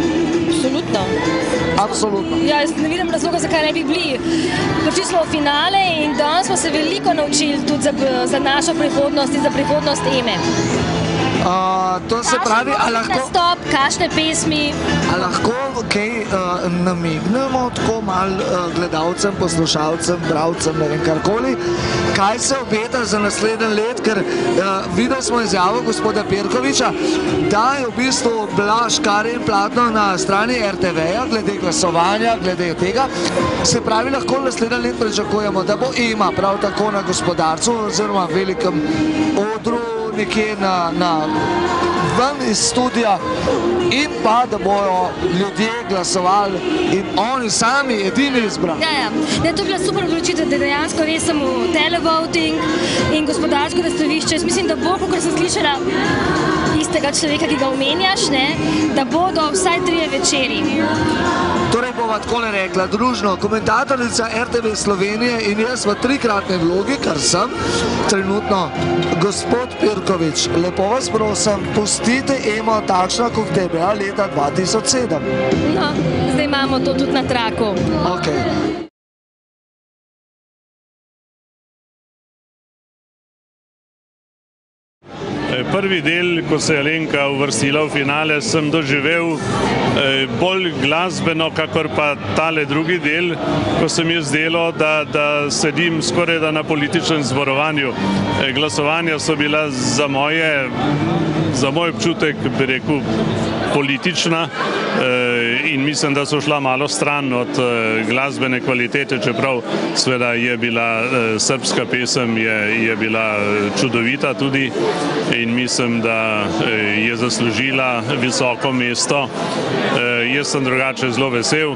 Absolutno. Ja, jaz ne vidim razloga, zakaj ne bi bili. Prišli smo v finale in danes smo se veliko naučili tudi za našo prihodnost in za prihodnost EME. To se pravi, a lahko... Nastop, kakšne pesmi. A lahko kaj namignemo tako malo gledalcem, poslušalcem, bralcem, ne vem karkoli, kaj se obeta za naslednji let, ker videli smo izjavo gospoda Pirkoviča, da je v bistvu bila škarje in platno na strani RTV-ja, glede glasovanja, glede tega. Se pravi, lahko naslednji let pričakujemo, da bo EMA prav tako na gospodarcu oziroma velikem odru nekje ven iz studija in pa, da bojo ljudje glasovali in oni sami edini izbrali. To je bila super odločitev, da dejansko res samo televoting in gospodarsko razstavišče. Jaz mislim, da bo, kot sem slišala istega človeka, ki ga omenjaš, da bodo vsaj 3 večeri. Torej bova takole rekla, družno, komentatorica RTV Slovenije in jaz v 3-kratni vlogi, kar sem, trenutno gospod Pirkovič, lepo vas prosim, pustite EMO takšno, kot je bila leta 2007. No, zdaj imamo to tudi na traku. Prvi del, ko se je Alenka uvrstila v finale, sem doživel bolj glasbeno, kakor pa tale drugi del, ko se mi je zdelo, da sedim skoraj da na političnem zborovanju. Glasovanja so bila za moj občutek, bi rekel, politična in mislim, da so šla malo stran od glasbene kvalitete, čeprav seveda je bila srbska pesem, je bila čudovita tudi in mislim, da je zaslužila visoko mesto. Jaz sem drugače zelo vesel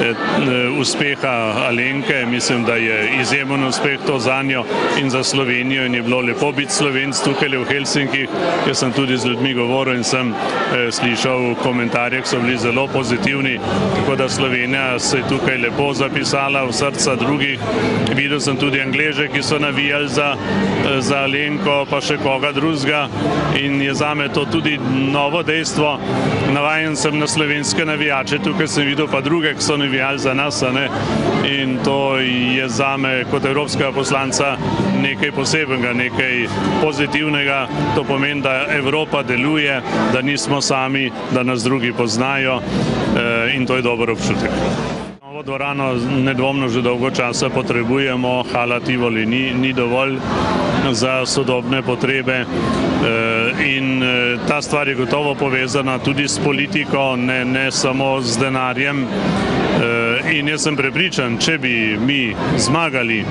uspeha Alenke, mislim, da je izjemen uspeh to zanjo in za Slovenijo in je bilo lepo biti Slovenc tukaj v Helsinkih. Jaz sem tudi z ljudmi govoril in sem slišal komentarje, ki so bili zelo pozitivni, tako da Slovenija se je tukaj lepo zapisala v srca drugih. Videl sem tudi Angleže, ki so navijali za Alenko, pa še koga drugega in je zame to tudi novo dejstvo. Navajen sem na slovenske navijače, tukaj sem videl pa druge, ki so navijali za nas, in to je zame kot evropskega poslanca nekaj posebnega, nekaj pozitivnega. To pomeni, da Evropa deluje, da nismo sami, da nas drugi poznajo in to je dober občutek. Novo dvorano nedvomno že dolgo časa potrebujemo, hala Tivoli ni dovolj za sodobne potrebe in ta stvar je gotovo povezana tudi s politiko, ne samo z denarjem. In jaz sem prepričan, če bi mi zmagali,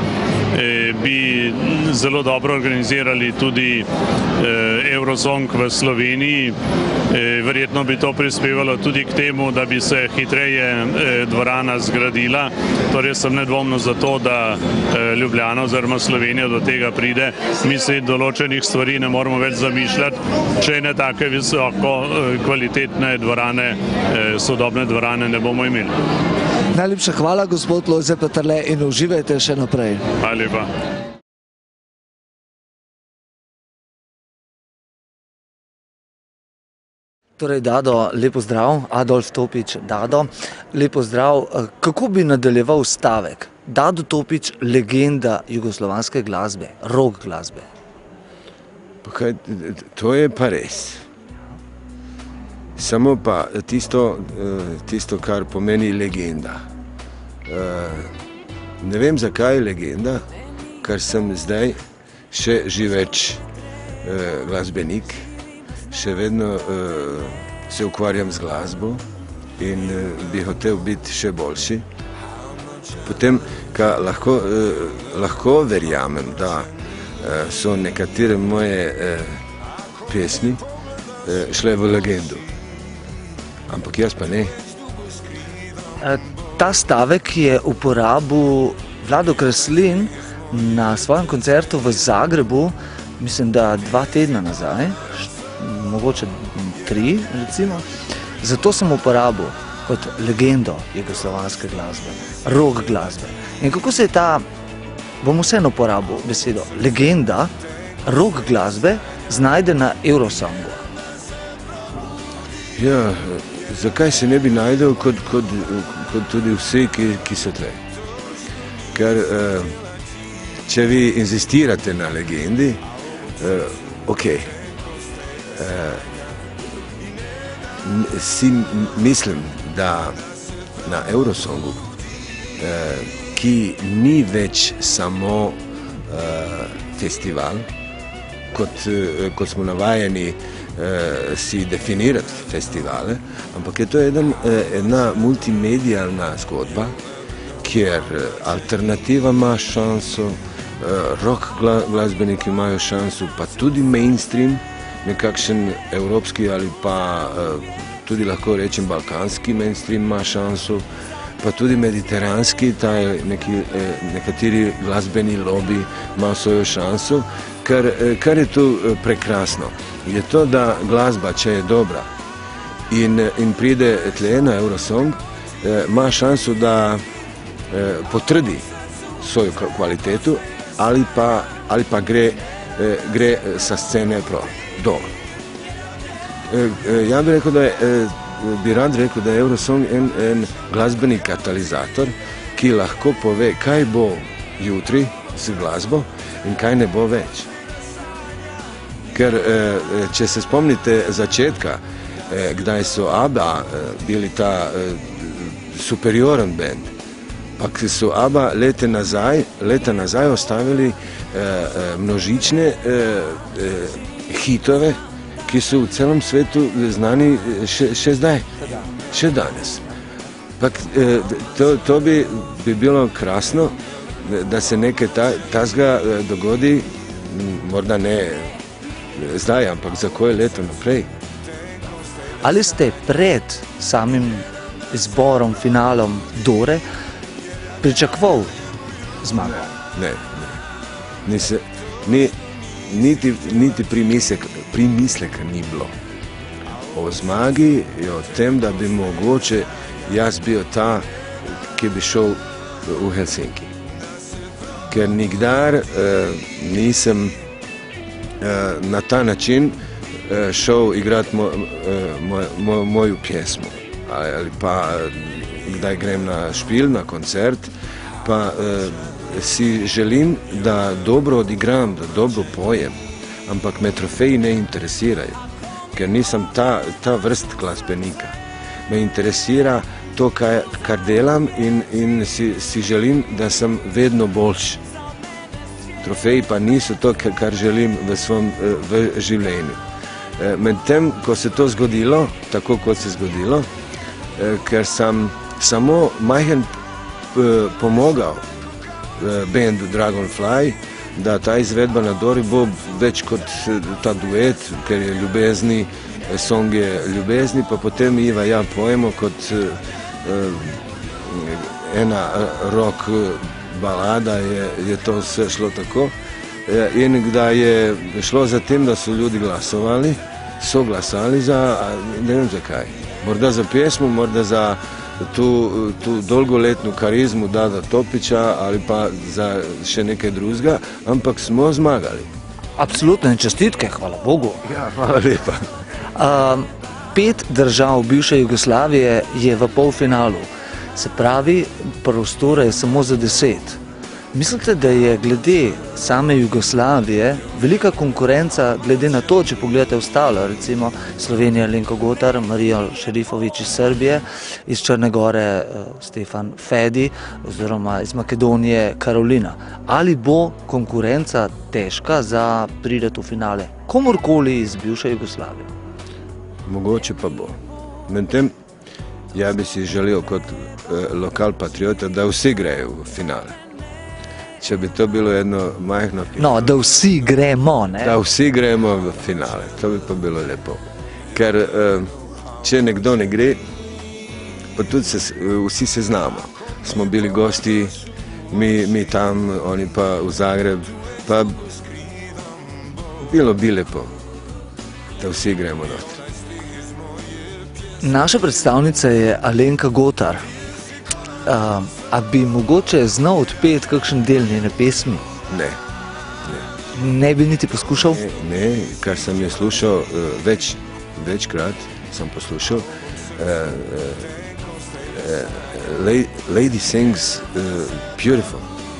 bi zelo dobro organizirali tudi Eurosong v Sloveniji. Verjetno bi to prispevalo tudi k temu, da bi se hitreje dvorana zgradila. Torej sem nedvomno za to, da Ljubljana oziroma Slovenija do tega pride. Mi se določenih stvari ne moramo več zamišljati, če ne take visoko kvalitetne dvorane, sodobne dvorane ne bomo imeli. Najlepša hvala, gospod Lojze Peterle, in uživajte še naprej. Hvala lepa. Torej, Dado, lepo zdrav. Adolf Topič, Dado, lepo zdrav. Kako bi nadaljeval stavek? Dado Topič, legenda jugoslovanske glasbe, rock glasbe. To je pa res. Samo pa tisto, kar pomeni legenda. Ne vem, zakaj je legenda, ker sem zdaj še živeč glasbenik, še vedno se ukvarjam z glasbo in bi hotel biti še boljši. Potem, lahko verjamem, da so nekatere moje pesmi šle v legendo. Ampak jaz pa ne. Ta stavek je uporabil Vlado Kreslin na svojem koncertu v Zagrebu, mislim, da 2 tedna nazaj, mogoče 3, recimo. Zato sem uporabil kot legendo jugoslovanske glasbe, rock glasbe. In kako se je ta, bom vseeno uporabil besedo, legenda rock glasbe znajde na Eurosongu? Ja, zakaj se ne bi najdel kot tudi vsi, ki so tle? Ker če vi inzistirate na legendi, si mislim, da na Eurosongu, ki ni več samo festival, kot smo navajeni si definirati festivale, ampak je to ena multimedijalna zgodba, kjer alternativa ima šanso, rock glasbeniki imajo šanso, pa tudi mainstream, nekakšen evropski ali pa tudi lahko rečem balkanski mainstream ima šanso, pa tudi mediteranski, nekateri glasbeni lobby ima svojo šanso. Kar je tu prekrasno, je to, da glasba, če je dobra in pride tle na Eurosong, ima šanso, da potrdi svojo kvalitetu ali pa gre sa scene dol. Ja bi rad rekel, da je Eurosong en glasbeni katalizator, ki lahko pove, kaj bo jutri z glasbo in kaj ne bo več. Ker, če se spomnite začetka, kdaj so ABBA bili ta superioren band, pa so ABBA leta nazaj ostavili množične hitove, ki so v celem svetu znani še zdaj, še danes. To bi bilo krasno, da se nekaj tazga dogodi, morda ne zdaj, ampak za koje leto naprej. Ali ste pred samim izborom, finalom Dore pričakoval zmago? Ne. Niti primisleka ni bilo. O zmagi je o tem, da bi mogoče jaz bil ta, ki bi šel v Helsinki. Ker nikdar nisem na ta način šel igrati moju pjesmu. Ali pa kdaj grem na špil, na koncert, pa si želim, da dobro odigram, da dobro pojem, ampak me trofeji ne interesirajo, ker nisem ta vrst glasbenika. Me interesira to, kar delam in si želim, da sem vedno boljši. Trofeji pa niso to, kar želim v življenju. Medtem, ko se to zgodilo, tako kot se zgodilo, ker sem samo majhen pomagal bendu Dragonfly, da ta izvedba na Dori bo več kot ta duet, ker je ljubezni, song je ljubezni, pa potem Iva ja pojemo kot ena rock balada, je to vse šlo tako. In da je šlo za tem, da so ljudi glasovali, so glasali za, ne vem zakaj, morda za pjesmu, morda za tu dolgoletnu karizmu Dada Topiča ali pa za še nekaj drugega, ampak smo zmagali. Absolutno in čestitke, hvala Bogu. Ja, hvala lepa. 5 držav bivše Jugoslavije je v polfinalu, se pravi, prostora je samo za 10. Mislite, da je glede same Jugoslavije velika konkurenca glede na to, če pogledate ostalo, recimo Slovenija, Alenka Gotar, Marina Serifovic iz Srbije, iz Črne Gore Stevan Faddy oziroma iz Makedonije Karolina. Ali bo konkurenca težka za prideti v finale komorkoli iz bivše Jugoslavije? Mogoče pa bo. Medtem, ja bi si želel kot lokal patriota, da vsi grejo v finale. Če bi to bilo jedno majhno finale. No, da vsi gremo, ne? Da vsi gremo v finale, to bi pa bilo lepo. Ker če nekdo ne gre, pa tudi vsi se znamo. Smo bili gosti, mi tam, oni pa v Zagreb, pa bilo bi lepo, da vsi gremo notri. Naša predstavnica je Alenka Gotar. A bi mogoče znal odpeti kakšen del njene pesmi? Ne. Ne bi niti poskušal? Ne, kar sem je slušal večkrat, sem poslušal. Lady sings beautiful.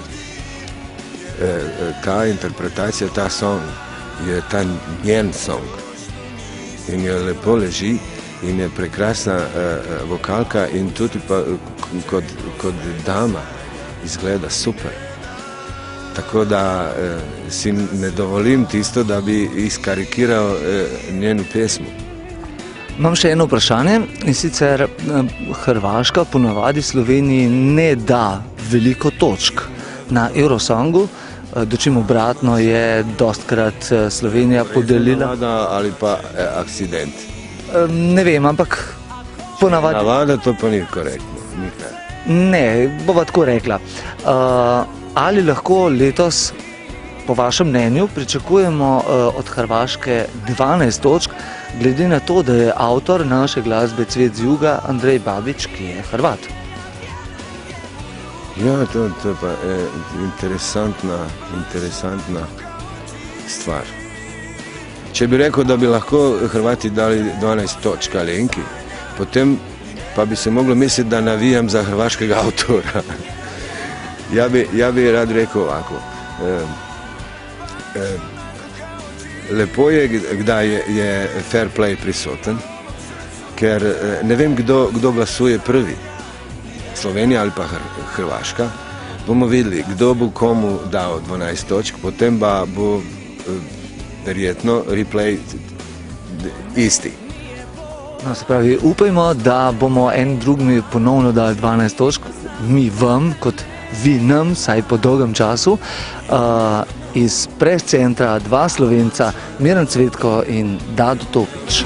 Ta interpretacija, ta song, je ta njen song. In jo lepo leži. In je prekrasna vokalka in tudi pa kot dama izgleda super. Tako da si ne dovolim tisto, da bi izkarikiral njenu pesmu. Imam še eno vprašanje in sicer Hrvaška ponavadi Sloveniji ne da veliko točk na Eurosongu, dočim obratno je dostkrat Slovenija podelila. Navada ali pa akcident. Ne vem, ampak ponavadi... Navada to pa ni korektno. Ne, bova tako rekla. Ali lahko letos, po vašem mnenju, pričakujemo od Hrvaške 12 točk, glede na to, da je avtor naše glasbe Cvet z juga Andrej Babic, ki je Hrvat? Ja, to je pa interesantna stvar. Če bi rekel, da bi lahko Hrvati dali 12 točk Alenki, potem pa bi se moglo misliti, da navijam za hrvaškega avtora. Ja bi rad rekel ovako. Lepo je, kdaj je fair play prisoten, ker ne vem, kdo glasuje prvi. Slovenija ali pa Hrvaška. Bomo videli, kdo bo komu dal 12 točk, potem pa bo verjetno replay isti. No, se pravi, upajmo, da bomo en drugim ponovno dali 12 točk, mi vam, kot vi nam, saj po dolgem času, iz prescentra dva Slovenca, Cvetko in Dado Topic.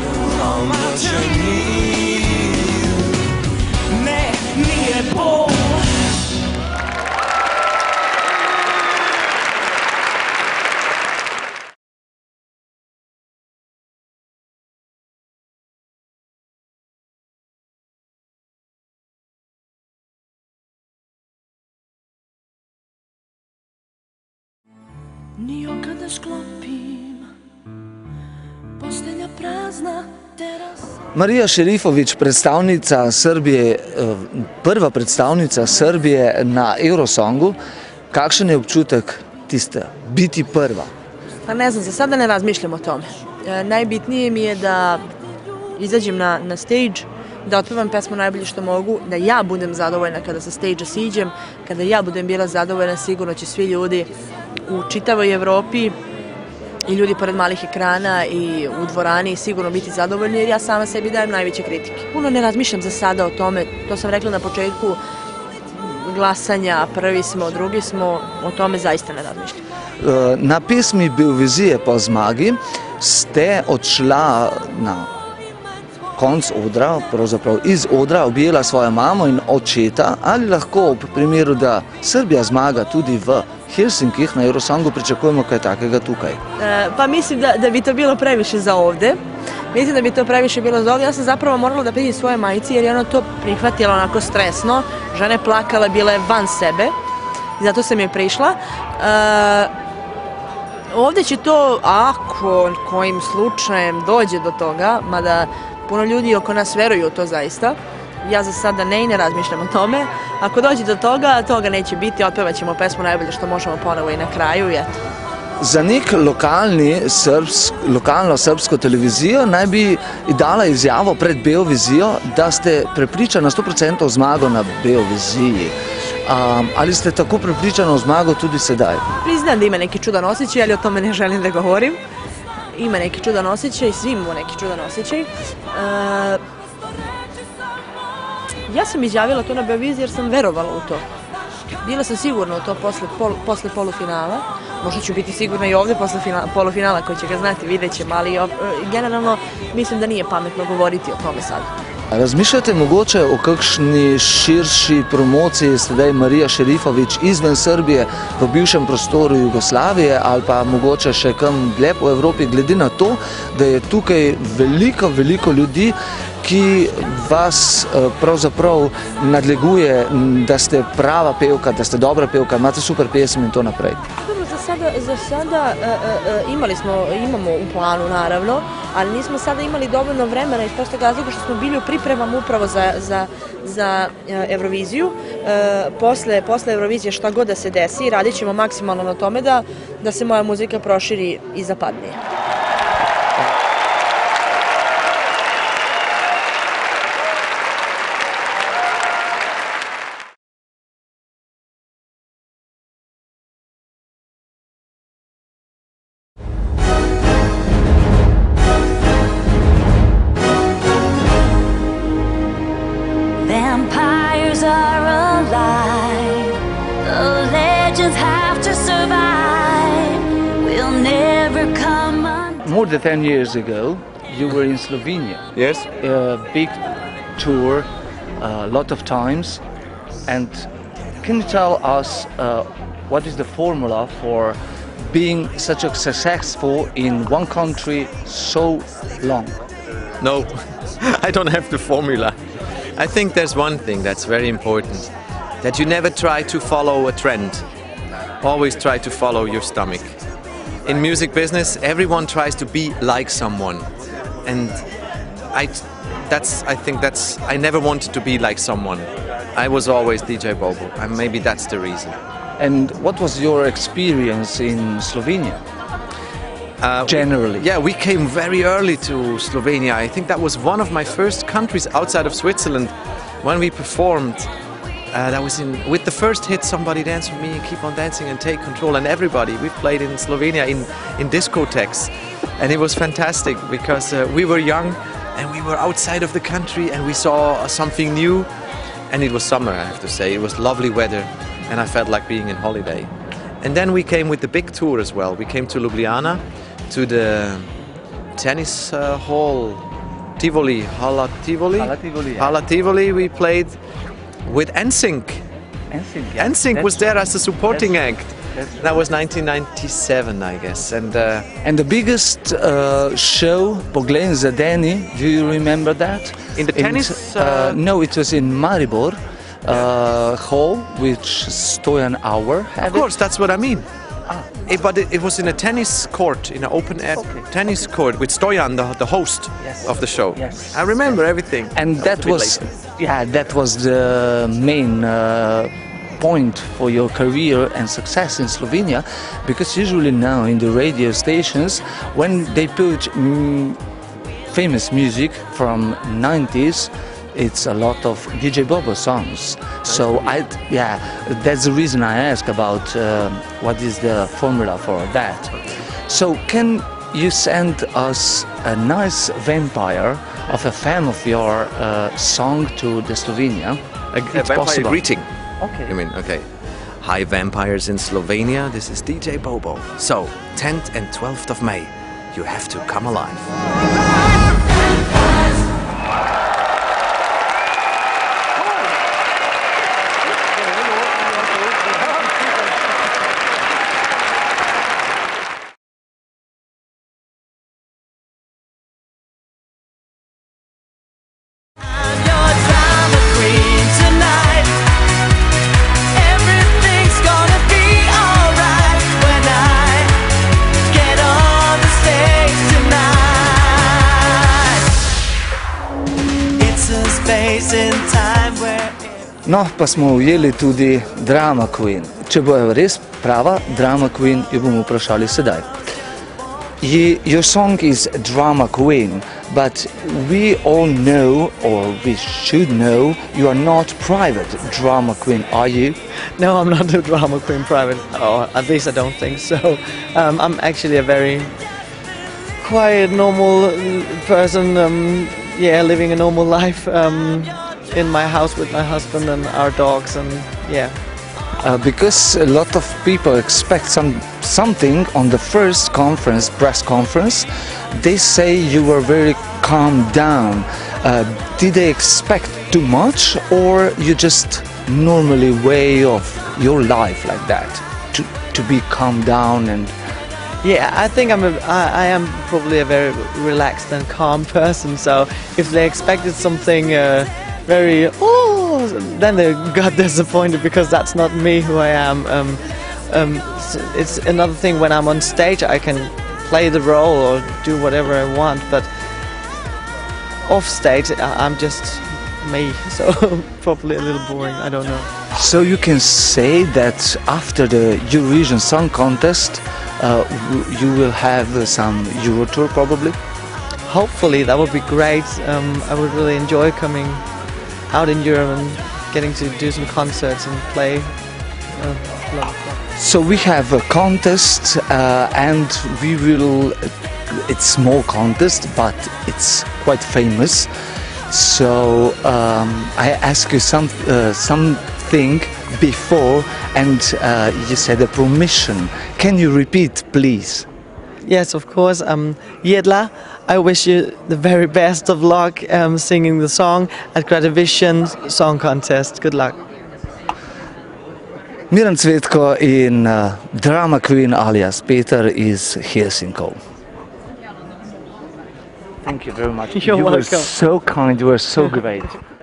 Ni kada sklopim, postelja prazna, terasa. Marina Serifovic, predstavnica Srbije, prva predstavnica Srbije na Eurosongu. Kakšen je občutek tiste, biti prva? Pa ne znam, za sada ne razmišljam o tome. Najbitnije mi je da izađem na stage, da otpevam pesmu najbolje što mogu, da ja budem zadovoljna kada sa stage-a siđem, kada ja budem bila zadovoljna, sigurno će svi ljudi u čitavoj Evropi i ljudi pored malih ekrana i u dvorani sigurno biti zadovoljni, jer ja sama sebi dajem najveće kritike. Puno ne razmišljam za sada o tome, to sam rekla na početku glasanja, prvi smo, drugi smo, o tome zaista ne razmišljam. Na pesmi Beovizije po zmagi ste odšla na konc odra, pravzaprav iz odra, objela svojo mamo in očeta. Ali lahko v primeru, da Srbija zmaga tudi v Helsinkih na Eurosongu, pričakujemo kaj takega tukaj? Pa mislim da bi to bilo previše za ovde. Mislim da bi to previše bilo za ovde. Ja sam zapravo morala da pridim svoje majici jer je ona to prihvatila onako stresno. Žena je plakala, bila je van sebe. Zato sam je prišla. Ovde će to, ako kojim slučajem dođe do toga, mada puno ljudi oko nas veruju u to zaista, Ja za sada ne razmišljam o tome. Ako dođe do toga, toga neće biti, otpevat ćemo pesmu najbolje što možemo ponovo i na kraju i eto. Za nek lokalno srpsko televizijo naj bi dala izjavo pred Beovizijo, da ste prepričani na 100% zmago na Beoviziji. Ali ste tako prepričani o zmago tudi sedaj? Priznam da ima neki čudan osjećaj, ali o tome ne želim da govorim. Ima neki čudan osjećaj, svi imamo neki čudan osjećaj. Ja sam izjavila to na Beoviziji jer sam verovala u to. Bila sam sigurna u to posle polufinala. Možda ću biti sigurna i ovdje posle polufinala koji će ga znati, vidjet ćemo, ali generalno mislim da nije pametno govoriti o tome sad. Razmišljate mogoče o kakšni širši promociji sedaj Marina Serifovic izven Srbije v bivšem prostoru Jugoslavije ali pa mogoče še kam dlje po Evropi, glede na to, da je tukaj veliko ljudi, ki vas pravzaprav nadleguje, da ste prava pevka, da ste dobra pevka, imate super pesem in to naprej. Za sada imamo u planu naravno, ali nismo sada imali dovoljno vremena iz prostog razloga što smo bili u pripremama upravo za Euroviziju. Posle Eurovizije šta god da se desi, radit ćemo maksimalno na tome da se moja muzika proširi i zapadnije. Vampires are alive. The legends have to survive. We'll never come undone. More than 10 years ago, you were in Slovenia. Yes. A big tour, a lot of times. And can you tell us what is the formula for being such a successful in one country so long? No, I don't have the formula. I think there's one thing that's very important, that you never try to follow a trend. Always try to follow your stomach. In music business, everyone tries to be like someone. And I never wanted to be like someone. I was always DJ Bobo, and maybe that's the reason. And what was your experience in Slovenia? Generally? Yeah, we came very early to Slovenia. I think that was one of my first countries outside of Switzerland when we performed. That was with the first hit, Somebody Dance With Me and Keep On Dancing and Take Control, and everybody. We played in Slovenia in discotheques, and it was fantastic because we were young and we were outside of the country and we saw something new, and it was summer, I have to say. It was lovely weather and I felt like being in holiday. And then we came with the big tour as well. We came to Ljubljana, to the tennis hall, Tivoli, Hala Tivoli. We played with NSYNC. NSYNC was there as a supporting act. That was 1997, I guess. And the biggest show, Poglej Zadeni, do you remember that? In the tennis? No, it was in Maribor hall, which Stojan Auer had. Of course, that's what I mean. But it was in a tennis court, in an open-air tennis court with Stojan, the host of the show. Yes. I remember everything. And that was the main point for your career and success in Slovenia, because usually now in the radio stations, when they put famous music from 90s, it's a lot of DJ Bobo songs. So that's the reason I ask about what is the formula for that. So can you send us a nice vampire of a fan of your song to the Slovenia? A vampire possible. Greeting. Okay. You mean, okay. Hi vampires in Slovenia, this is DJ Bobo. So, 10th and 12th of May, you have to come alive. Tonight No, pa smo ujeli tudi drama queen. Če bo res prava drama queen, jo bomo vprašali sedaj. Your song is drama queen, but we all know, or we should know, you are not private drama queen, are you? No, I'm not a drama queen private, or at least I don't think so. I'm actually a very quiet, normal person, living a normal life in my house with my husband and our dogs, and yeah. Because a lot of people expect something on the first press conference, they say you were very calm down. Did they expect too much, or you just normally way of your life like that, to be calm down and? Yeah, I think I am probably a very relaxed and calm person. So if they expected something very then they got disappointed, because that's not me, who I am. It's another thing when I'm on stage, I can play the role or do whatever I want, but off stage I'm just me, so probably a little boring, I don't know. So you can say that after the Eurovision Song Contest you will have some Euro tour probably? Hopefully, that would be great. I would really enjoy coming out in Europe and getting to do some concerts and play. So we have a contest and we will, it's small contest, but it's quite famous. So I ask you something before, and you said a permission. Can you repeat, please? Yes, of course. Jedla, I wish you the very best of luck singing the song at Eurovision Song Contest. Good luck. Miran Cvetko in drama queen alias Peter iz Helsinki. Thank you very much. You're welcome. You were so kind, you were so great.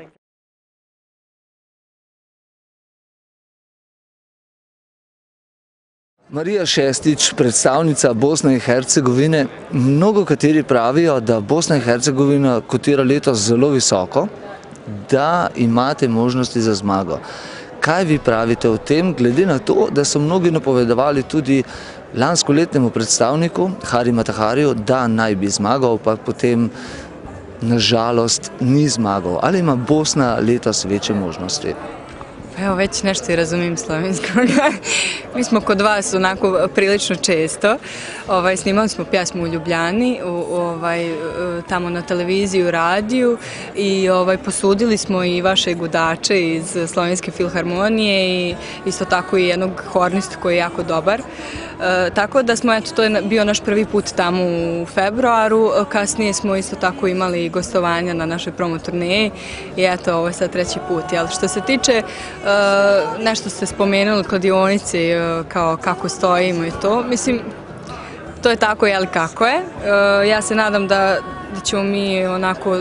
Marina Sestic, predstavnica Bosne in Hercegovine. Mnogo kateri pravijo, da Bosna in Hercegovina kotira letos zelo visoko, da imate možnosti za zmago. Kaj vi pravite o tem, glede na to, da so mnogi napovedovali tudi lanskoletnemu predstavniku, Harima Tahariju, da naj bi zmagal, pa potem nažalost ni zmagal. Ali ima Bosna letos večje možnosti? Evo, već nešto i razumijem slovenskog. Mi smo kod vas onako prilično često. Snimali smo pjesmu u Ljubljani, tamo na televiziji, u radiju, i posudili smo i vaše gudače iz Slovenske filharmonije i isto tako i jednog hornistu koji je jako dobar. Tako da smo, eto, to je bio naš prvi put tamo u februaru, kasnije smo isto tako imali gostovanja na našoj promo turneji i eto, ovo je sad treći put. Što se tiče, nešto ste spomenuli o kladionici, kao kako stojimo i to, mislim, to je tako, jel, kako je. Ja se nadam da ćemo mi onako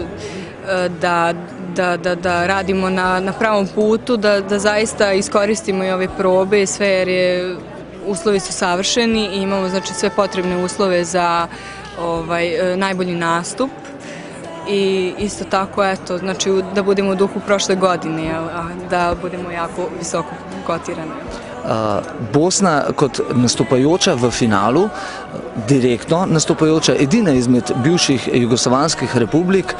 da radimo na pravom putu, da zaista iskoristimo i ove probe i sve, jer uslovi su savršeni i imamo, znači, sve potrebne uslove za najbolji nastup. I isto tako, eto, znači, da budemo u duhu prošle godine, da budemo jako visoko kotirani. Bosna kot nastopajoča v finalu, direktno nastopajoča, edina izmed bivših jugoslovanskih republik,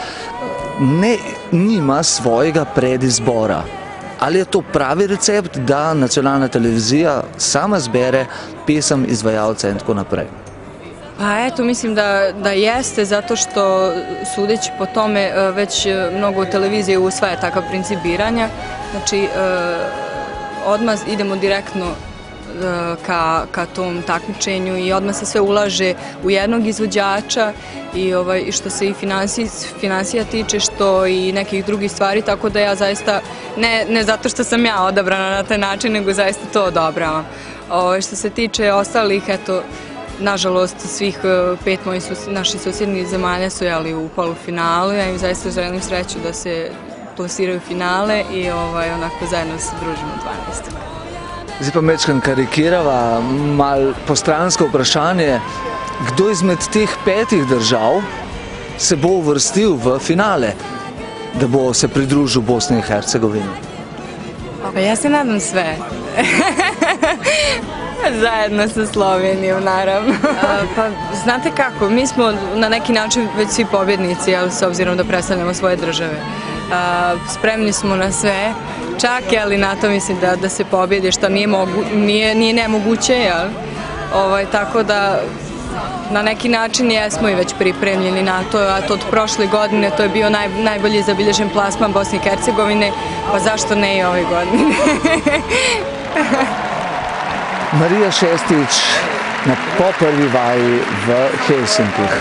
nima svojega predizbora. Ali je to pravi recept, da nacionalna televizija sama zbere pesem, izvajalca in tako naprej? Pa eto, mislim da jeste, zato što, sudeći po tome, već mnogo televizije usvaja takav princip biranja. Znači, odmah idemo direktno ka tom takmičenju i odmah se sve ulaže u jednog izvođača, i što se i finansija tiče, što i nekih drugih stvari, tako da ja zaista, ne zato što sam ja odabrana na taj način, nego zaista to odobravam. Što se tiče ostalih, eto, nažalost, svih 5 naših susjednih zemalja su u polufinalu. Ja im zaista želim sreću da se plasiraju finale i onako zajedno se družimo 12. Zdaj pa mečkam karikirava, mal postransko vprašanje, kdo izmed teh 5 držav se bo uvrstil v finale? da bo se pridružil Bosni in Hercegovini? Pa ja se nadam sve. Zajedno sa Slovenijom, naravno. Pa znate kako, mi smo na neki način već svi pobjednici, s obzirom da predstavljamo svoje države. Spremni smo na sve, čak ali na to mislim da se pobjedi, što nije nemoguće, tako da na neki način jesmo i već pripremljeni na to, a to od prošle godine to je bio najbolji zabilježen plasman Bosne i Hercegovine, pa zašto ne i ove godine? Marina Sestic na poprvi vaji v Helsinkih.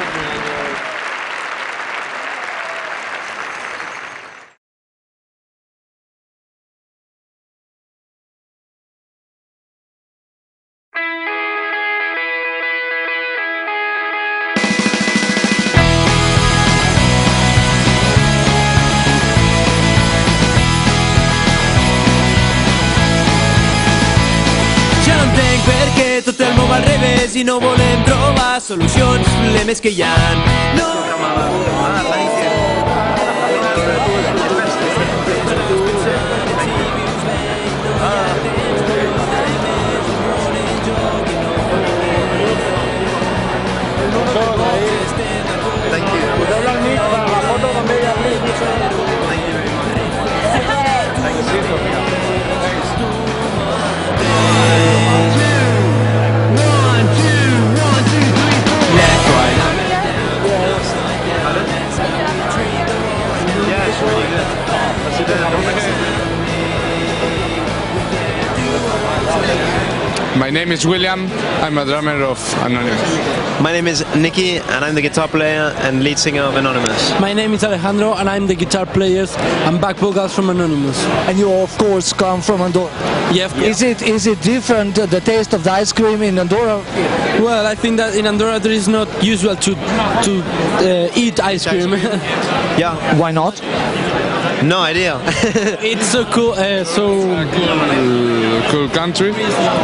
Tot el món va al revés i no volem trobar solucions, problemes que hi ha. No! My name is William, I'm a drummer of Anonymous. My name is Nicky and I'm the guitar player and lead singer of Anonymous. My name is Alejandro and I'm the guitar player and back vocals from Anonymous. And you of course come from Andorra? Yeah. Is it different, the taste of the ice cream in Andorra? Well, I think that in Andorra there is not usual to eat ice cream. Yeah. Why not? No idea. It's so cool, cool country.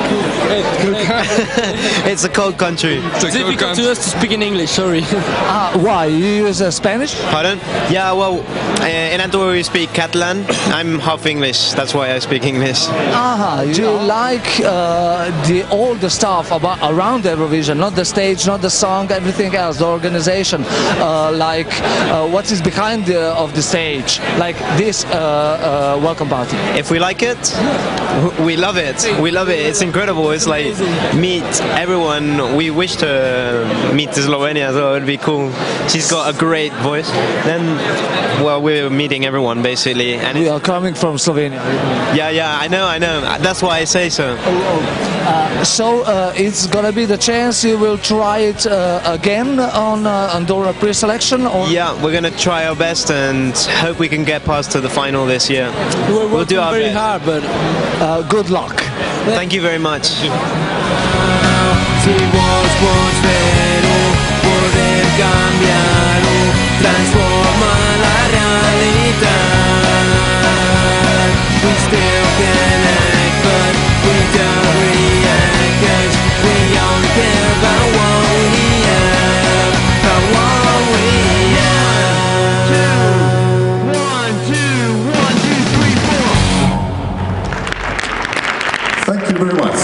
It's a cold country. It's difficult to us to speak in English, sorry. Why? You use Spanish? Pardon? Yeah, well, in Andorra we speak Catalan. I'm half English, that's why I speak English. Do you like all the stuff around Eurovision, not the stage, not the song, everything else, the organization, what is behind of the stage, like this welcome party? If we like it, we love it. We love it. It's incredible. It's like meet everyone. We wish to meet Slovenia, so it'd be cool. She's got a great voice. Then, well, we're meeting everyone basically. And we are coming from Slovenia. Yeah, I know. That's why I say so. So it's gonna be the chance you will try it again on Andorra pre-selection? Yeah, we're gonna try our best and hope we can get past to the final this year. We'll do our very hard, but good luck. Thank you very much. Si vols pots fer-ho, podem canviar-ho, transforma la realitat. We still connect, but we don't react, 'cause we don't care about what we have, about what we have. 1, 2, 1, 2, 3, 4. Thank you very much.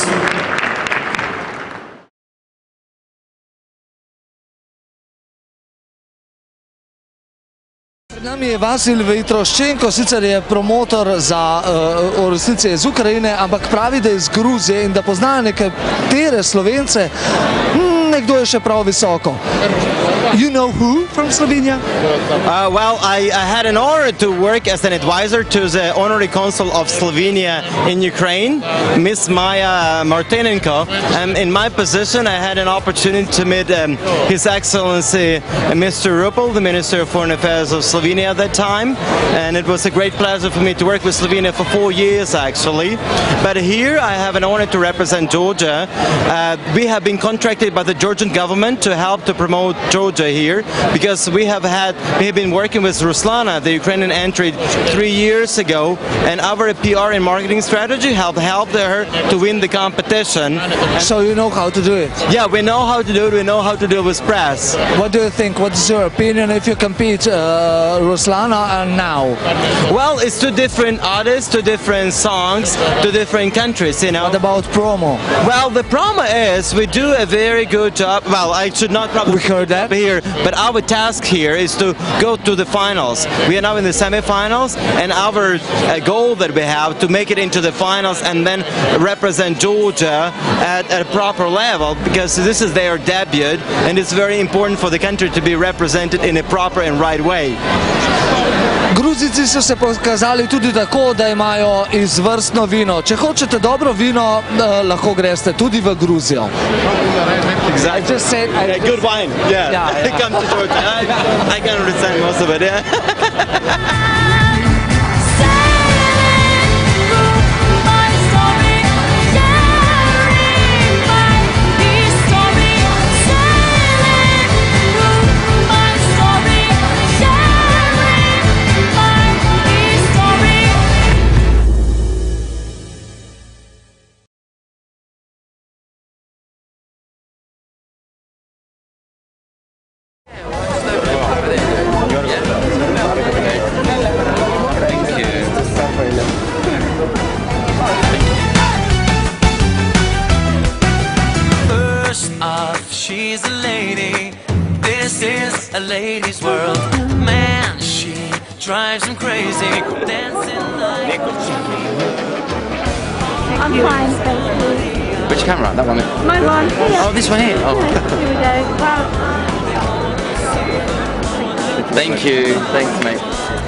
Pred nami je Vasyl Myroshnychenko, sicer je promotor za v resnici iz Ukrajine, ampak pravi, da je iz Gruzije in da pozna nekatere Slovence, nekdo je še prav visoko. You know who from Slovenia? Well, I had an honor to work as an advisor to the honorary consul of Slovenia in Ukraine, Miss Marina Martinenko. In my position, I had an opportunity to meet His Excellency Mr. Rupel, the Minister of Foreign Affairs of Slovenia at that time, and it was a great pleasure for me to work with Slovenia for 4 years actually. But here I have an honor to represent Georgia. We have been contracted by the Georgian government to help to promote Georgia here, because we have been working with Ruslana, the Ukrainian entry, 3 years ago, and our PR and marketing strategy helped her to win the competition. So you know how to do it? Yeah, we know how to do it. We know how to do it with press. What do you think? What is your opinion if you compete Ruslana and now? Well, it's two different artists, two different songs, two different countries, you know. What about promo? Well, the promo is we do a very good job. Well, I should not probably heard that here, but our task here is to go to the finals. We are now in the semi-finals, and our goal that we have to make it into the finals and then represent Georgia at a proper level, because this is their debut, and it's very important for the country to be represented in a proper and right way. Gruzici so se pokazali tudi tako, da imajo izvrstno vino. Če hočete dobro vino, lahko greste tudi v Gruzijo. Exactly. Good wine. Yeah. Come to Georgia. I can understand most of it. Yeah. She's a lady, this is a lady's world. Man, she drives him crazy, dancing like... I'm fine, thank you. Which camera? That one? My one. Here. Oh, this one here? Oh. Here we go. Wow. Thank you. Thanks, mate.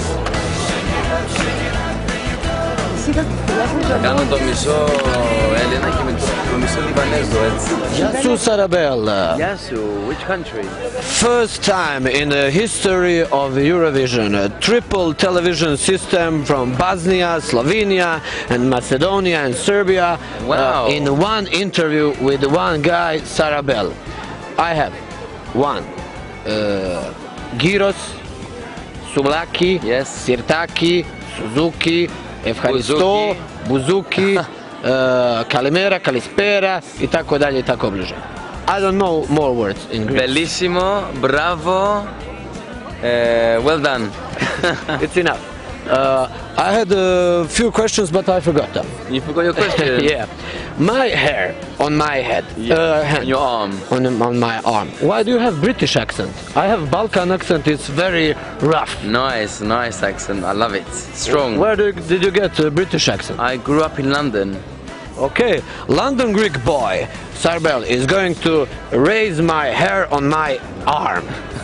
Κάνω το μισό Έλληνα και το μισό Λιβανέζο, έτσι. Vasyl Sarbel. Vasyl, which country? First time in the history of Eurovision, a triple television system from Bosnia, Slovenia and Macedonia and Serbia. Wow. In one interview with one guy, Sarbel. I have one. Gyros, Souvlaki, yes. Sirtaki, Suzuki, Evharisto, Buzuki, Kalimera, Kalispera i tako dalje i tako bliže. I don't know more words in Greek. Bellissimo, bravo, well done. It's enough. I had a few questions, but I forgot them. You forgot your question? Yeah. My hair on my head. On your arm. On my arm. Why do you have British accent? I have Balkan accent. It's very rough. Nice, nice accent. I love it. Strong. Where did you get a British accent? I grew up in London. Okay. London Greek boy Sarbel is going to raise my hair on my arm.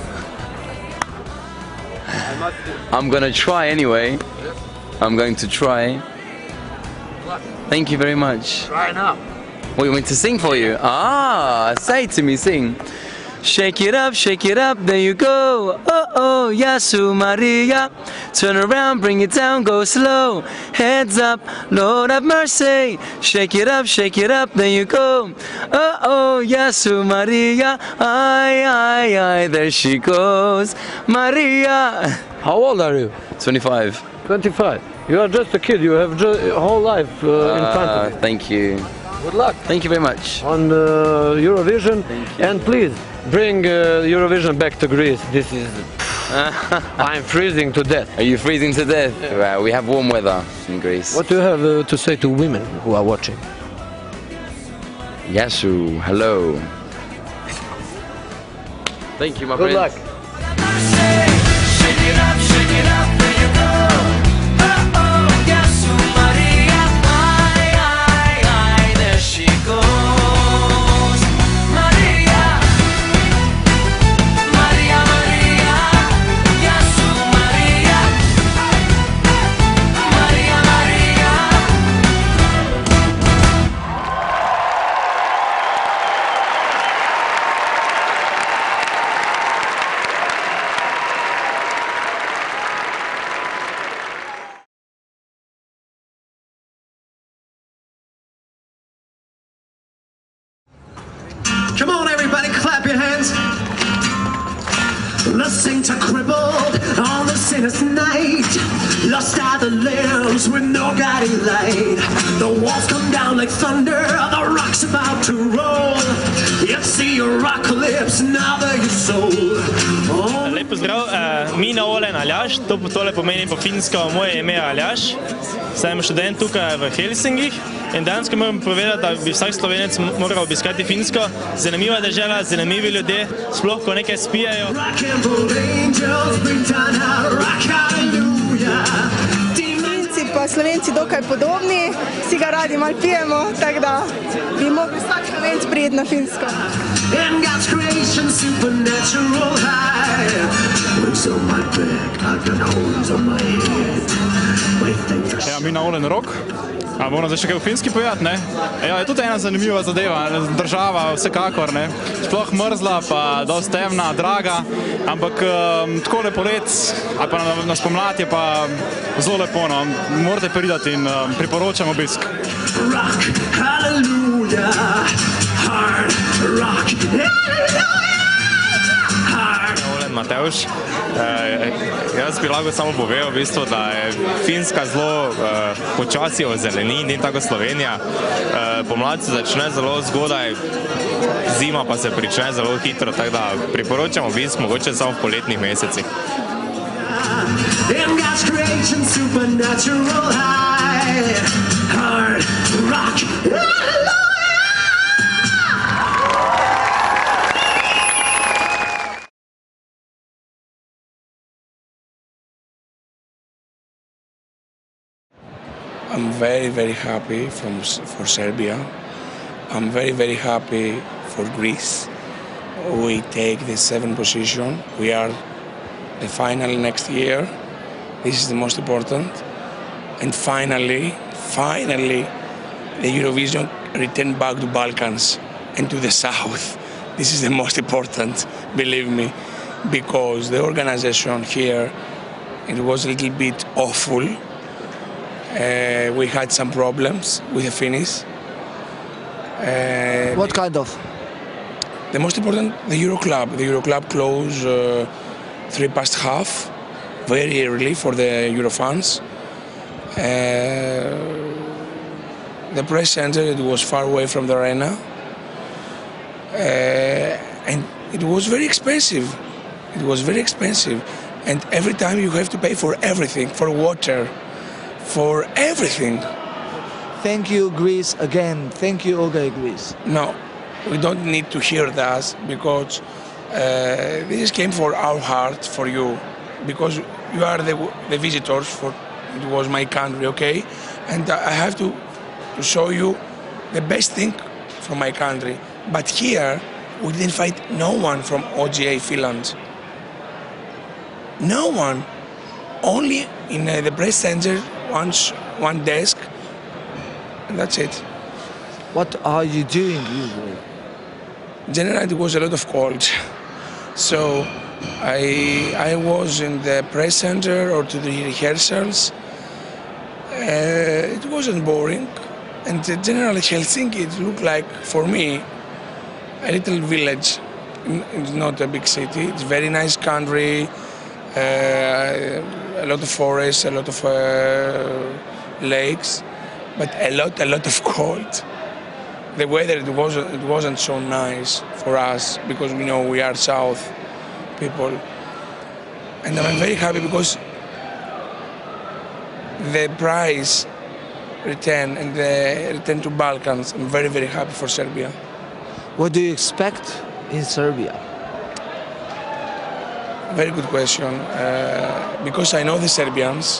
I'm gonna try anyway. I'm going to try. Thank you very much. Try now. What, you want me to sing for you? Ah, say it to me, sing. Shake it up, there you go. Oh, oh, Yasu Maria. Turn around, bring it down, go slow. Heads up, Lord have mercy. Shake it up, there you go. Oh, oh, Yasu Maria. Ay, ay, ay, there she goes. Maria. How old are you? 25. 25. You are just a kid. You have a whole life in front of you. Thank you. Good luck. Thank you very much. On Eurovision. And please, bring Eurovision back to Greece. This is... I'm freezing to death. Are you freezing to death? Well, we have warm weather in Greece. What do you have to say to women who are watching? Yasu, hello. Thank you, my friend. Good luck. Shake it up, there you go. Oh, oh, Yasu Maria. Ay, ay, ay, there she goes. Maria. Maria, Maria. Yasu Maria. Maria, Maria. winter crippled on the sinner's night. Lost are the lambs with no guiding light. The walls come down like thunder, the rock's about to roll. You see your rock lips, now they're your soul. Lep pozdrav, mi na Ole in Aljaž, tole pomeni po finsko moje ime je Aljaž. Sem študent tukaj v Helsinkih in danes moram povedati, da bi vsak Slovenec moral obiskati Finsko. Zanimiva dežela, zanimivi ljudje, sploh ko nekaj spijajo. Finci pa Slovenci dokaj podobni, si ga radi malo pijemo, tako da bi mogli vsak Slovenc priti na Finsko. And God's creation supernatural high. Wings on my back, I've got holes on my head. Ja, mi na Ole in Rok. Moram zdaj še kaj v Finski povedati, ne? Ja, je tudi ena zanimiva zadeva, država vsekakor, ne? Sploh mrzla, pa dosti temna, draga, ampak takole polet, ali pa na spomlad je pa zelo lepo, no. Morate priti in priporočam obisk. Rock, hallelujah, hard rock, hallelujah, hard. Matevž, jaz bi lahko samo povedal, v bistvu, da je Finska zelo počasi ozeleni, ni tako Slovenija. Pomlad se začne zelo zgodaj, zima pa se prične zelo hitro, tako da priporočam obisk mogoče samo v poletnih mesecih. And God's creation supernatural high, hard rock, hallelujah. I'm very, very happy for Serbia. I'm very, very happy for Greece. We take the 7th position. We are the final next year. This is the most important. And finally, the Eurovision returned back to Balkans and to the south. This is the most important, believe me, because the organization here, it was a little bit awful. We had some problems with the Finnish. What kind of? The most important, the Euroclub. The Euroclub closed 3:30, very early for the Eurofans. The press center, it was far away from the arena. And it was very expensive. It was very expensive. And every time you have to pay for everything, for water, for everything. Thank you, Greece, again. Thank you, OGAE Greece. No, we don't need to hear that because this came for our heart, for you, because you are the visitors. It was my country, okay? And I have to show you the best thing from my country. But here, we didn't find no one from OGAE Finland. No one. Only in the press center, one desk, and that's it. What are you doing usually? Generally, it was a lot of cold. So I was in the press center or to the rehearsals. It wasn't boring. And generally, Helsinki, it looked like, for me, a little village. It's not a big city. It's a very nice country. A lot of forests, a lot of lakes, but a lot of cold. The weather, it wasn't so nice for us because we know we are south people. And I'm very happy because the prize return and the return to Balkans, I'm very, very happy for Serbia. What do you expect in Serbia? Very good question. Because I know the Serbians,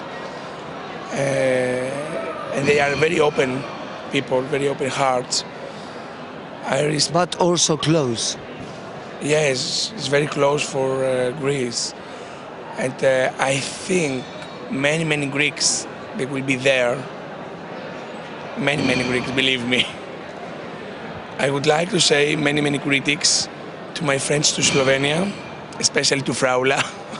and they are very open people, very open hearts. But also close. Yes, it's very close for Greece. And I think many Greeks, they will be there. Many Greeks, believe me. I would like to say many critics to my friends to Slovenia, especially to Fraula.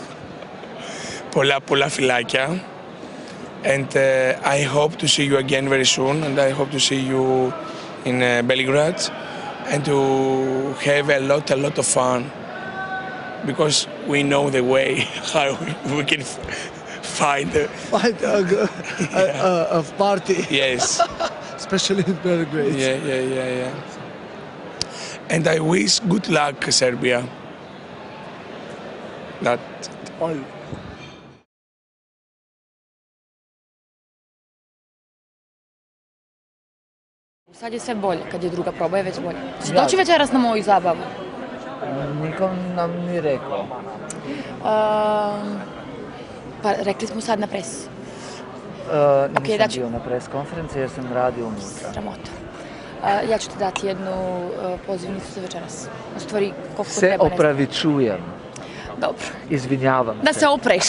Πολλά φιλάκια. And I hope to see you again very soon, and I hope to see you in Belgrade and to have a lot of fun. because we know the way how we can find a party. Yes. Especially in Belgrade. Yeah. And I wish good luck, Serbia. That's all. Sad je sve bolje, kad je druga proba je već bolje. Će doći večeras na moju zabavu? Nikom nam ni rekao. Pa rekli smo sad na pres. Nisam bio na pres konferenciji jer sam radio unutra. Sramota. Ja ću ti dati jednu pozivnicu za večeras. U stvari, koliko se treba. Se opravičujem. Dobro. Izvinjavam se. Da se opreš.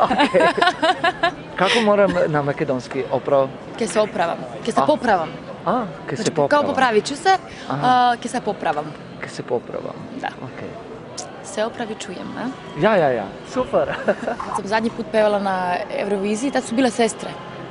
Kako moram na makedonski oprav? Ke se opravam. Ke se popravam. Ke se popravam. Kao popravit ću se, ke se popravam. Ke se popravam. Da. Se opravičujem, a? Ja. Super. Kad sam zadnji put pevala na Euroviziji, tad su bile sestre.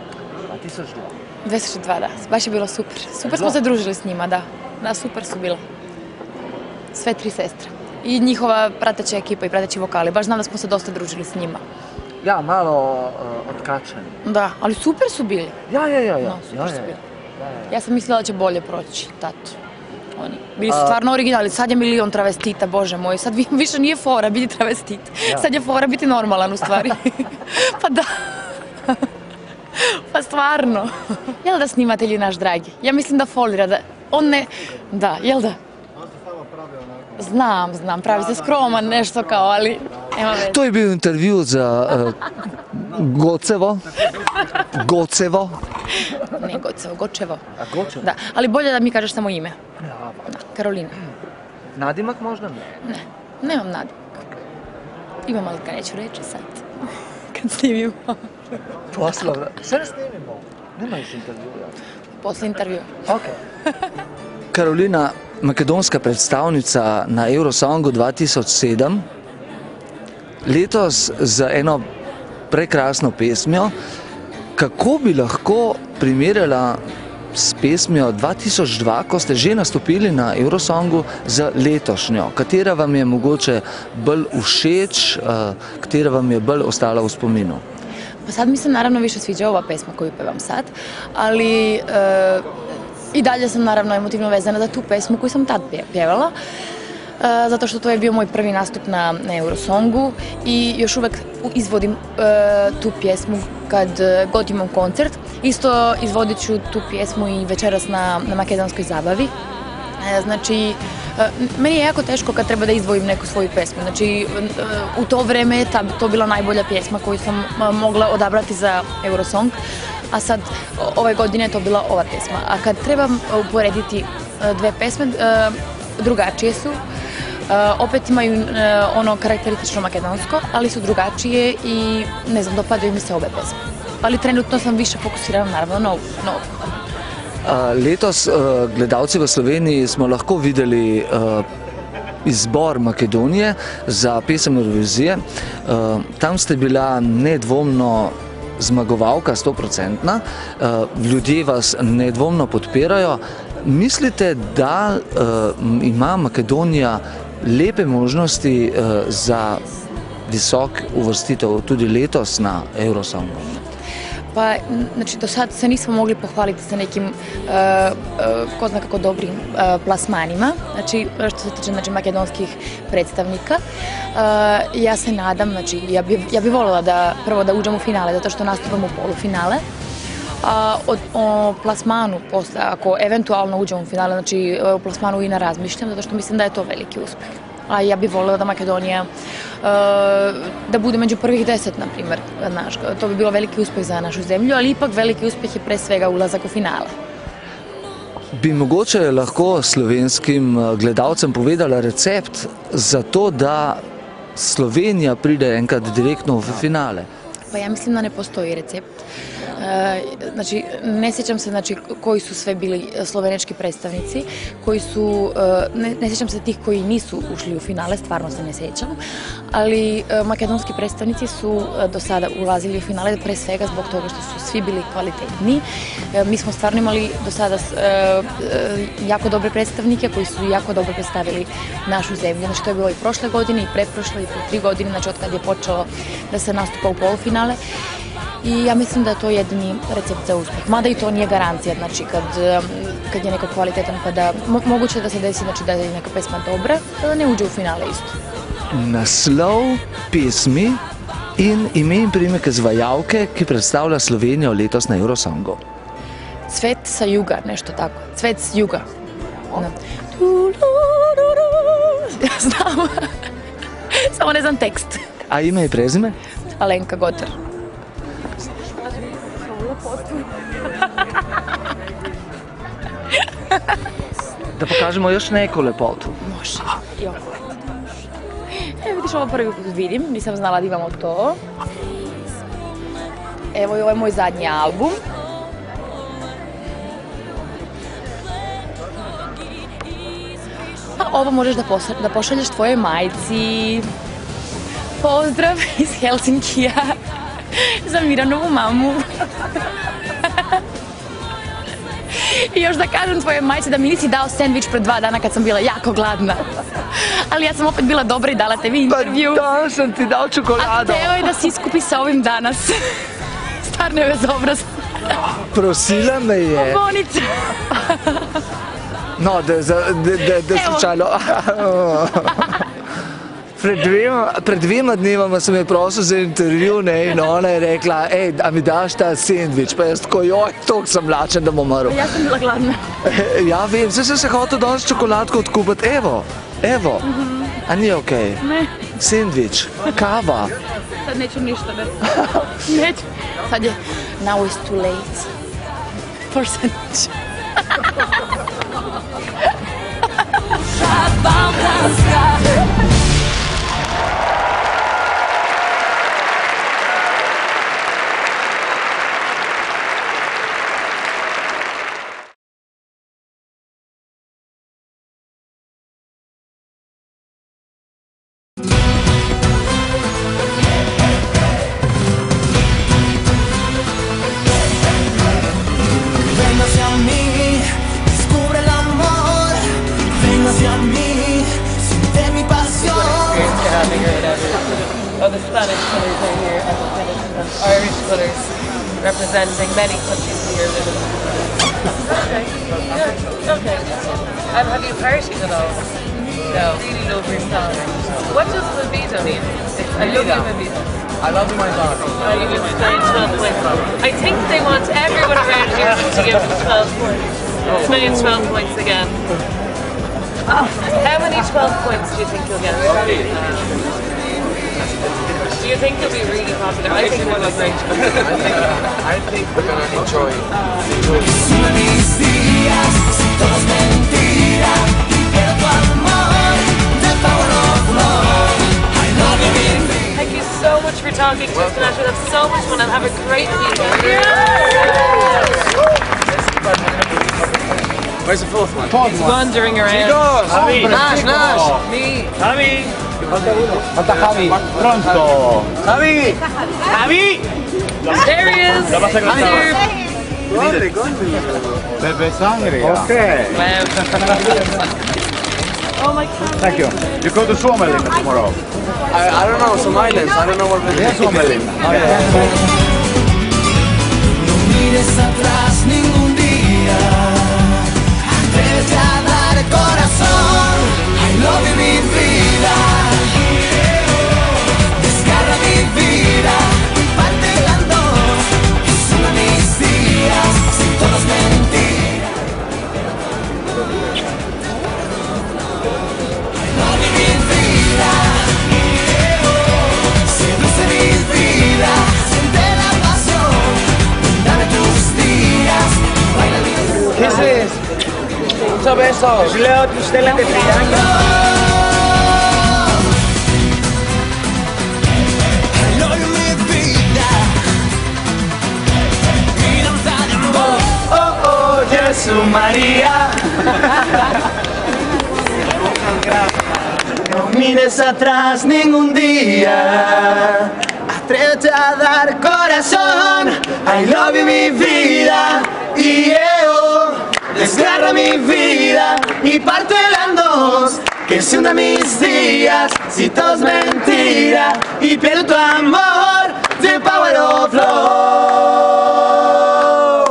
2002, da. Baš je bilo super. Super smo se družili s njima, da. Da, super su bile. Sve 3 sestre. I njihova prateća ekipa i prateći vokali. Baš znam da smo se dosta družili s njima. Ja, malo otkačeni. Da, ali super su bili. Ja. Super su bili. Ja sam mislila da će bolje proći, tato. Oni. Bili su stvarno originalni, sad je milion travestita, bože moj, sad više nije fora biti travestit. Sad je fora biti normalan u stvari. Pa da. Pa stvarno. Jel da snimatelji naš dragi? Ja mislim da folira, da on ne... Da, jel da? Znam, pravi se skroman, nešto kao, ali... To je bio intervju za Gocevo. Ne Gocevo, Gočevo. Da, ali bolje da mi kažeš samo ime. Karolina. Nadimak možda? Ne, nemam nadimak. Imam, ali ga neću reći sad. Kad snimimo. Poslovno. Sve ne snimimo. Nema još intervjuja. Posle intervju. Ok. Karolina, makedonska predstavnica na Eurosongu 2007, letos z eno prekrasno pesmijo. Kako bi lahko primerjala s pesmijo 2002, ko ste že nastopili na Eurosongu, z letošnjo? Katera vam je mogoče bolj všeč, katera vam je bolj ostala v spominu? Pa sad mi se naravno više sviđa ova pesma koju pevam sad, ali i dalje sam naravno emotivno vezana za tu pesmu koju sam tad pjevala, zato što to je bio moj prvi nastup na Eurosongu i još uvek izvodim tu pjesmu kad god imam koncert. Isto izvodit ću tu pjesmu i večeras na makedonskoj zabavi. Znači, meni je jako teško kad treba da izdvojim neku svoju pesmu. Znači, u to vreme je to bila najbolja pjesma koju sam mogla odabrati za Eurosong, a sad ove godine je to bila ova pjesma. A kad trebam uporediti dve pesme, drugačije su. Opet imaju ono karakteristično makedonsko, ali su drugačije i ne znam, dopadaju mi se obe pesme. Ali trenutno sam više fokusirana naravno na ovu. Letos gledalci v Sloveniji smo lahko videli izbor Makedonije za pesem Eurovizije. Tam ste bila nedvomno zmagovalka, 100%. Ljudje vas nedvomno podpirajo. Mislite, da ima Makedonija lepe možnosti za visok uvrstitev tudi letos na Eurosongu? Pa, znači, do sad se nismo mogli pohvaliti sa nekim, ko zna kako dobrim plasmanima, znači, što se tiče makedonskih predstavnika. Ja se nadam, znači, ja bi voljela da prvo da uđem u finale, zato što nastupam u polufinale. O plasmanu posle, ako eventualno uđem u finale, znači, o plasmanu i ne razmišljam, zato što mislim da je to veliki uspeh. A ja bih voljela da Makedonija da bude među prvih 10, na primjer. To bi bilo veliki uspeh za našu zemlju, ali ipak veliki uspeh je pre svega ulazak u finale. Bi mogoče lahko slovenskim gledalcem povedala recept za to, da Slovenija pride enkrat direktno v finale? Pa ja mislim da ne postoji recept. Znači, ne sjećam se koji su sve bili slovenački predstavnici, ne sjećam se tih koji nisu ušli u finale, stvarno se ne sjećam, ali makedonski predstavnici su do sada ulazili u finale pre svega zbog toga što su svi bili kvalitetni. Mi smo stvarno imali do sada jako dobre predstavnike koji su jako dobro predstavili našu zemlju. Znači, to je bilo i prošle godine, i preprošle, i pre 3 godine, znači od kad je počelo da se nastupa u polufinale. I ja mislim da je to jedini recept za uspjeh. Mada i to nije garancija, znači kad je neko kvalitetan, pa da moguće da se desi da je neka pesma dobra, da ne uđe u finale isto. Naslov pesmi in ime in priimek izvajalke, ki predstavlja Slovenijo letos na Eurosongu. Cvet sa juga, nešto tako. Cvet s juga. Znam. Samo ne znam tekst. A ime i prezime? Alenka Gotar. Da pokažemo još neku lepotu. Može. Evo vidiš, ovo prvi put vidim, nisam znala da imamo to. Evo i ovo je moj zadnji album. A ovo možeš da pošalješ tvojoj majci. Pozdrav iz Helsinkija za Miranovu mamu. I još da kažem tvojoj majci da mi nisi dao sandvič pred 2 dana kad sam bila jako gladna. Ali ja sam opet bila dobra i dala tebi intervju. Pa da, sam ti dao čokoladu. A teo je da se iskupi sa ovim danas. Stvarno je bezobraz. Prosila me je. Bonica. No, da slučajno. Pred 2 dnevama sem je prosil za intervju in ona je rekla, a mi daš ta sandvič, pa jaz tako, joj, toliko sem lačen, da bom umrl. Jaz sem bila gladna. Ja, vem, zdaj sem se hotel danes čokoladko odkupiti, evo, a ni okej? Ne. Sandvič, kava. Sad neću ništa, ne. Neću. Sad je, now is too late for sandvič. Representing many countries in Eurovision. Okay. Yeah, okay. Have you partied at all? No. Really lovely song. What does Libido mean? I love you, Libido. I love my song. I give you 12 points. I think they want everyone around here to give 12 points. Spain 12 points again. How many 12 points do you think you'll get? Do you think they'll be really popular? I think they'll be great. I think we're going to enjoy it. Thank you so much for talking to us tonight. We'll have so much fun and have a great weekend. Where's the fourth one? He's wandering around. Chicos! Nash! Me! Javi! Falta Javi. Pronto. Javi. Javi. There he is. Bebe sangre. Okay. Wow. Oh my God. Thank you. You go to Suomelin tomorrow. I don't know, some islands. I don't know what it is. Yeah, Suomelin. No mires atrás ningún día. Atrévete a dar el corazón. I love you, mi vida. Desgarra mi vida, pártela en dos. Son mis días, sin todos mentira. I love you, mi vida. Seduce mi vida, siente la pasión. Dame tus días, baila mi vida. Kisses. Muchos besos. Leo tus telas de triángulo. Jesús María. No mires atrás ningún día. Atrévete a dar corazón. I love you, mi vida. Y yo desgarra mi vida y pártela en dos. Que se hunda mis días si todo es mentira y pierdo tu amor. The power of love.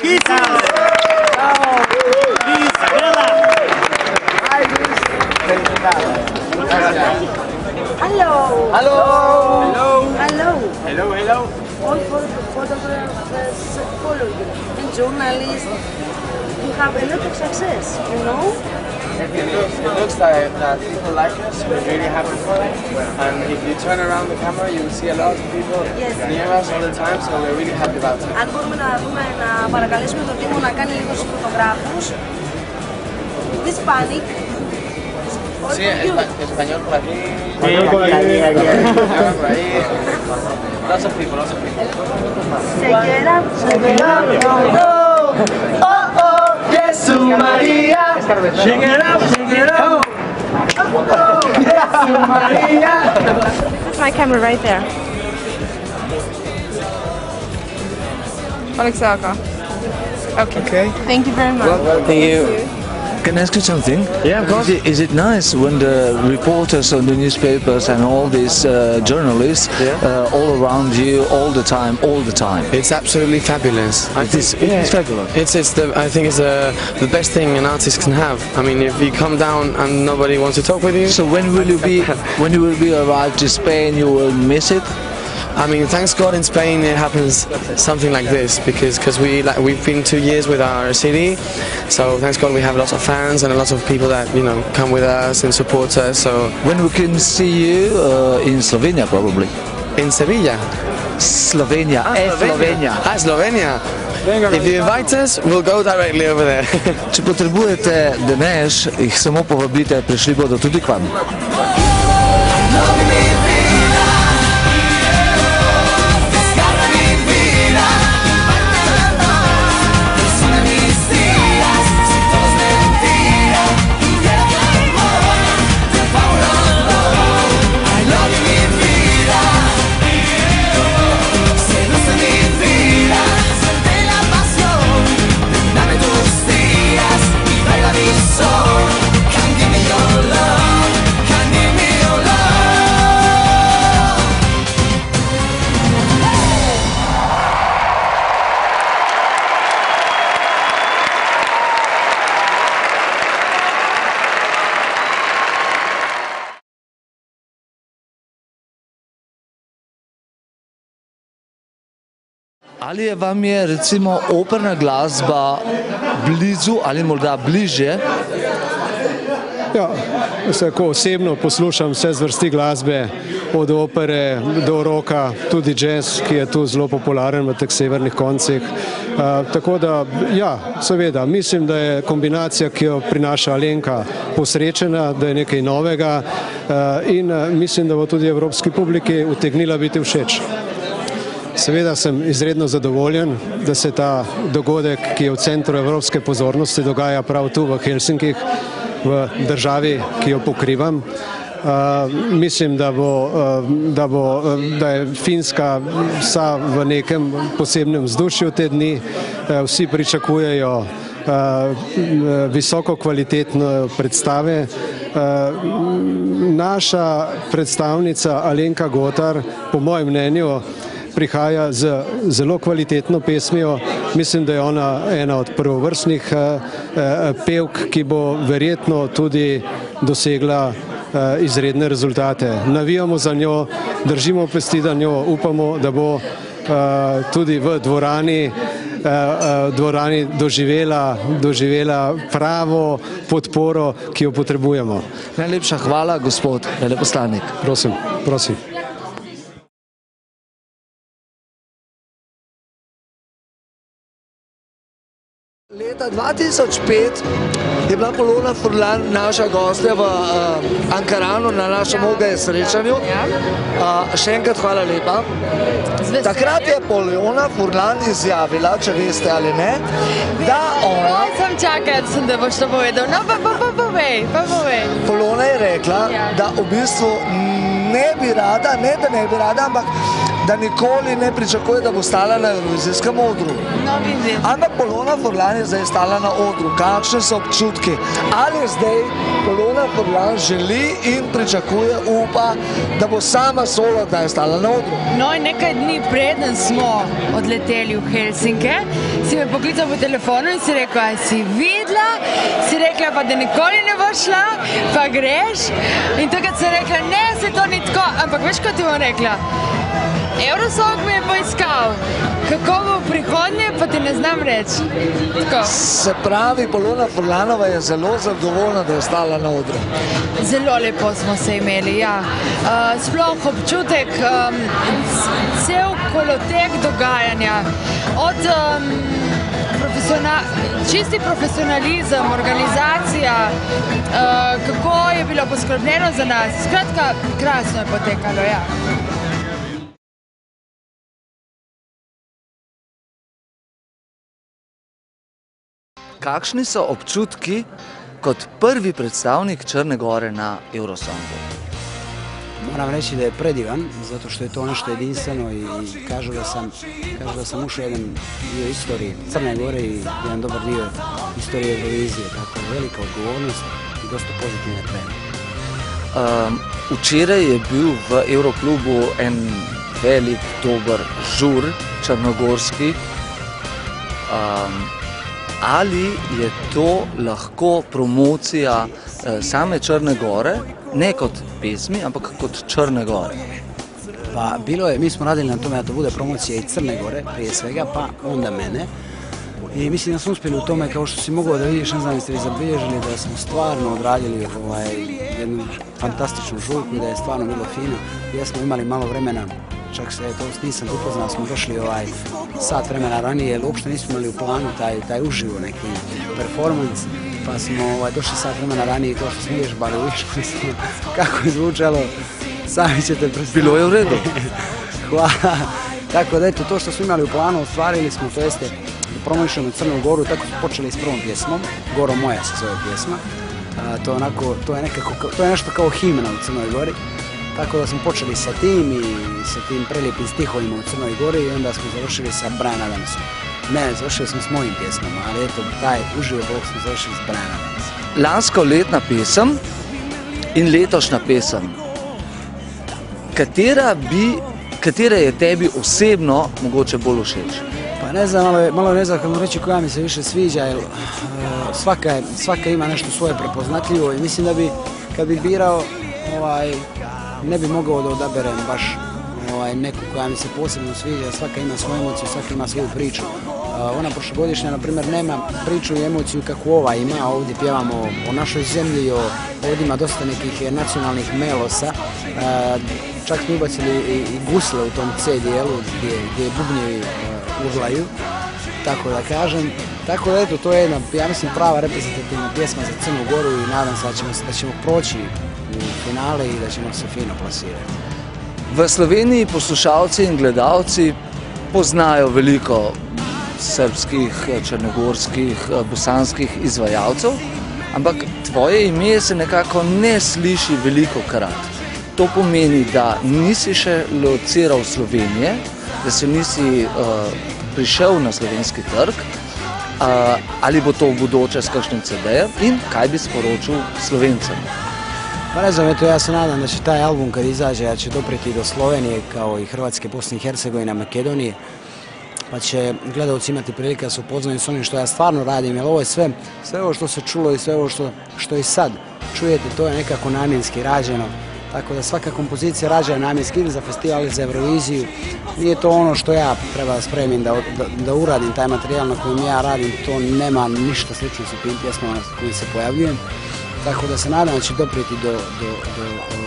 Hello. Hello. Hello. Hello, hello. All photographers follow you. And journalists, you have a lot of success, you know? It looks like that people like us. We're really happy for it. And if you turn around the camera, you will see a lot of people near us all the time. So we're really happy about it. Αν μπορούμε να παρακαλέσουμε τον Τίμο να κάνει λίγο στους φωτογράφους. This panic. Sí, español por aquí. Español por aquí. Por ahí. Lots of people, lots of people. Shake it up, shake it up. Oh, oh, Jesús María. Shake it up, shake it up. Oh, Jesús María. That's my camera right there. Alexaka. Okay. Thank you very much. Well, thank you. Can I ask you something? Yeah, of course. Is it nice when the reporters on the newspapers and all these journalists all around you all the time? It's absolutely fabulous. It's fabulous. I think it's the best thing an artist can have. I mean, if you come down and nobody wants to talk with you. So when will you be arrived to Spain? You will miss it. I mean, thanks God in Spain it happens something like this because we've been 2 years with our CD, so thanks God we have lots of fans and a lot of people that come with us and support us. So when we can see you in Slovenia, probably. In Sevilla. Slovenia. Slovenia. Slovenia. If you invite us, we'll go directly over there. Če potrebujete denež, jih samo povabite, prišli bodo tudi k vam. Ali je vam je recimo operna glasba blizu ali morda bližje? Ja, ko osebno poslušam vse zvrsti glasbe, od opere do roka, tudi jazz, ki je tu zelo popularen v teh severnih koncih. Tako da, ja, seveda, mislim, da je kombinacija, ki jo prinaša Alenka, posrečena, da je nekaj novega in mislim, da bo tudi evropski publiki utegnila biti všeč. Seveda sem izredno zadovoljen, da se ta dogodek, ki je v centru evropske pozornosti, dogaja prav tu v Helsinkih, v državi, ki jo pokrivam. Mislim, da je Finska vsa v nekem posebnem vzdušju te dni. Vsi pričakujejo visoko kvalitetne predstave. Naša predstavnica Alenka Gotar, po mojem mnenju, prihaja z zelo kvalitetno pesmijo. Mislim, da je ona ena od prvovrstnih pevk, ki bo verjetno tudi dosegla izredne rezultate. Navijamo za njo, držimo pesti za njo, upamo, da bo tudi v dvorani doživela pravo podporo, ki jo potrebujemo. Najlepša hvala, gospod veleposlanik. Prosim. Leta 2005 je bila Polona Furlan naša gostja v Ankaranu na našem OGAE srečanju. Še enkrat hvala lepa. Takrat je Polona Furlan izjavila, če veste ali ne, da ona... Sam čakaj, da boš to povedal. No, pa povej. Polona je rekla, da v bistvu ne bi rada, ne da ne bi rada, ampak da nikoli ne pričakuje, da bo stala na Eurovizijskem odru. Ampak Polona Furlan je zdaj stala na odru. Kakšne so občutki? Ali zdaj Polona Furlan želi in pričakuje, upa, da bo sama solo, da je stala na odru? No in nekaj dni preden smo odleteli v Helsinke, si me poklical po telefonu in si rekel, a si videla? Si rekla pa, da nikoli ne bo šla, pa greš. In takrat sem rekla, ne, se to ni tako, ampak veš, kot ti bom rekla? Eurosong me je poiskal. Kako bo v prihodnje, pa ti ne znam reči. Se pravi, Polona Furlanova je zelo zadovoljna, da je stala na odru. Zelo lepo smo se imeli, ja. Sploh občutek, cel kolotek dogajanja. Od čisti profesionalizem, organizacija, kako je bilo poskrbljeno za nas. Skratka, krasno je potekalo, ja. Kakšni so občutki kot prvi predstavnik Črne Gore na Eurosongu? Moram reći da je predivan, zato što je to nešto jedinstveno i kažu da sam ušao jedan dio istorije Crne Gore i jedan dobar dio istorije Eurovizije, tako velika odgovornost i dosta pozitivne treme. Včeraj je bil v Euroklubu en velik, dober žur črnogorski. Ali je to lahko promocija same Črne Gore, ne kot pesmi, ampak kot Črne Gore? Pa bilo je, mi smo radili na tome da to bude promocija i Crne Gore prije svega, pa onda mene. I mislim da smo uspjeli u tome, kao što si mogao da vidiš, ne znam jeste li zabilježili, da smo stvarno odradili jednu fantastičnu žurku i da je stvarno bilo fino. Ja smo imali malo vremena, čak se to nisam upoznao, smo došli sat vremena ranije, jer uopšte nismo imali u planu taj uživo neki performans, pa smo došli sat vremena ranije i to što smo vježbali u Višku, kako je zvučalo, sami ćete predstaviti. Bilo je u redu. Hvala. Tako da eto, to što smo imali u planu, ostvarili smo, to jeste promovišemo Crnu Goru, tako smo počeli s prvom pjesmom, Goro moja se zove pjesma, to je nešto kao himna u Crnoj Gori. Tako da smo počeli sa tim i sa tim prelijepim stihovima u Crnoj Gori i onda smo završili sa Brian Adamsom. Ne, završili smo s mojim pjesmama, ali eto, taj uživo blok smo završili s Brian Adamsom. Lansko letna pesem in letošnja pesem. Katera je tebi osebno mogoče bolj všeč? Pa ne znam, malo nezahvalno reći koja mi se više sviđa, jer svaka ima nešto svoje prepoznatljivo i mislim da bi, kad bi birao, ne bi mogao da odaberem baš neku koja mi se posebno sviđa, svaka ima svoju emociju, svaka ima svoju priču. Ona prošlogodišnja, na primjer, nema priču i emociju kako ova ima, ovdje pjevamo o našoj zemlji, ovdje ima dosta nekih nacionalnih melosa, čak smo ubacili i gusle u tom C dijelu gdje bubnjevi urlaju, tako da kažem. Tako da eto, to je jedna, ja mislim, prava reprezentativna pjesma za Crnu Goru i nadam se da ćemo proći u finale i da ćemo se fino plasirati. V Sloveniji poslušalci in gledalci poznajo veliko srpskih, črnogorskih, bosanskih izvajalcev, ampak tvoje ime se nekako ne sliši veliko krat. To pomeni, da nisi še lociral Slovenije, da se nisi prišel na slovenski trg, ali bo to v buduće s kakšnim CD-jem in kaj bi sporočil Slovencem? Pa ne znam, eto, ja se nadam da će taj album kad izađe, da će dopreti do Slovenije kao i Hrvatske, Bosne i Herzegovine, Makedonije, pa će gledalci imati prilike da se upoznaju s onim što ja stvarno radim, jer ovo je sve ovo što se čulo i sve ovo što i sad čujete, to je nekako namjenski rađeno, tako da svaka kompozicija rađena namjenski ili za festival ili za Euroviziju, nije to ono što ja treba da spremim, da uradim taj materijal na kojem ja radim, to nema ništa slično sa tim pjesmama na kojim se pojavljujem. Tako da se nadam da će doprijeti do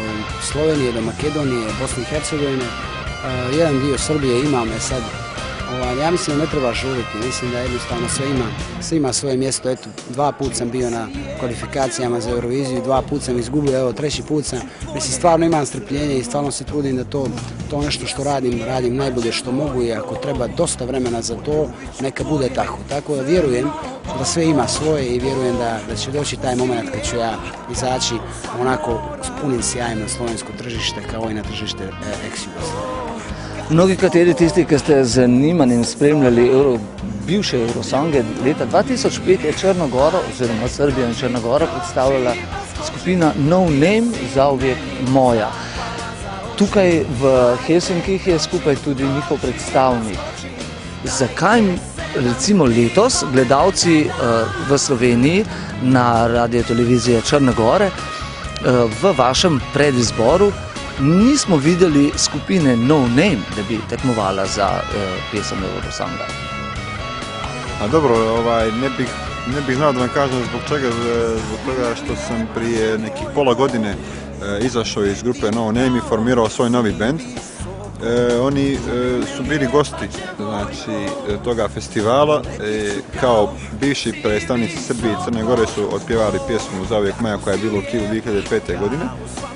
Slovenije, do Makedonije, Bosne i Hercegovine. Jedan dio Srbije imam sad Ja mislim da ne treba žuriti, mislim da jednostavno sve ima svoje mjesto. Eto, 2 puta sam bio na kvalifikacijama za Euroviziju, 2 puta sam izgubio, evo 3. put sam. Mislim, stvarno imam strpljenje i stvarno se trudim da to nešto što radim najbolje što mogu i ako treba dosta vremena za to, neka bude tako. Tako da vjerujem da sve ima svoje i vjerujem da će doći taj moment kad ću ja izaći onako s punim sjajem na slovensko tržište kao i na tržište ex-Jugoslavije. Mnogi kateri tisti, ki ste z zanimanjem spremljali bivše Eurosonge, leta 2005 je Črnogoro oziroma Srbijo in Črnogoro predstavljala skupina No Name, zauvijek moja. Tukaj v Helsinkih je skupaj tudi njihov predstavnik. Zakaj recimo letos gledalci v Sloveniji na radioteleviziji Črne Gore v vašem predizboru nismo videli skupine No Name, da bi tekmovala za pesem Eurosonga? A dobro, ne bih znao da vam kažem zbog čega, zbog toga što sam prije nekih pola godine izašao iz grupe No Name i formirao svoj novi band. Oni su bili gosti, znači, toga festivala, kao bivši predstavnici Srbije i Crne Gore su otpjevali pjesmu Zauvijek moja koja je bila u Kijevu 2005. godine.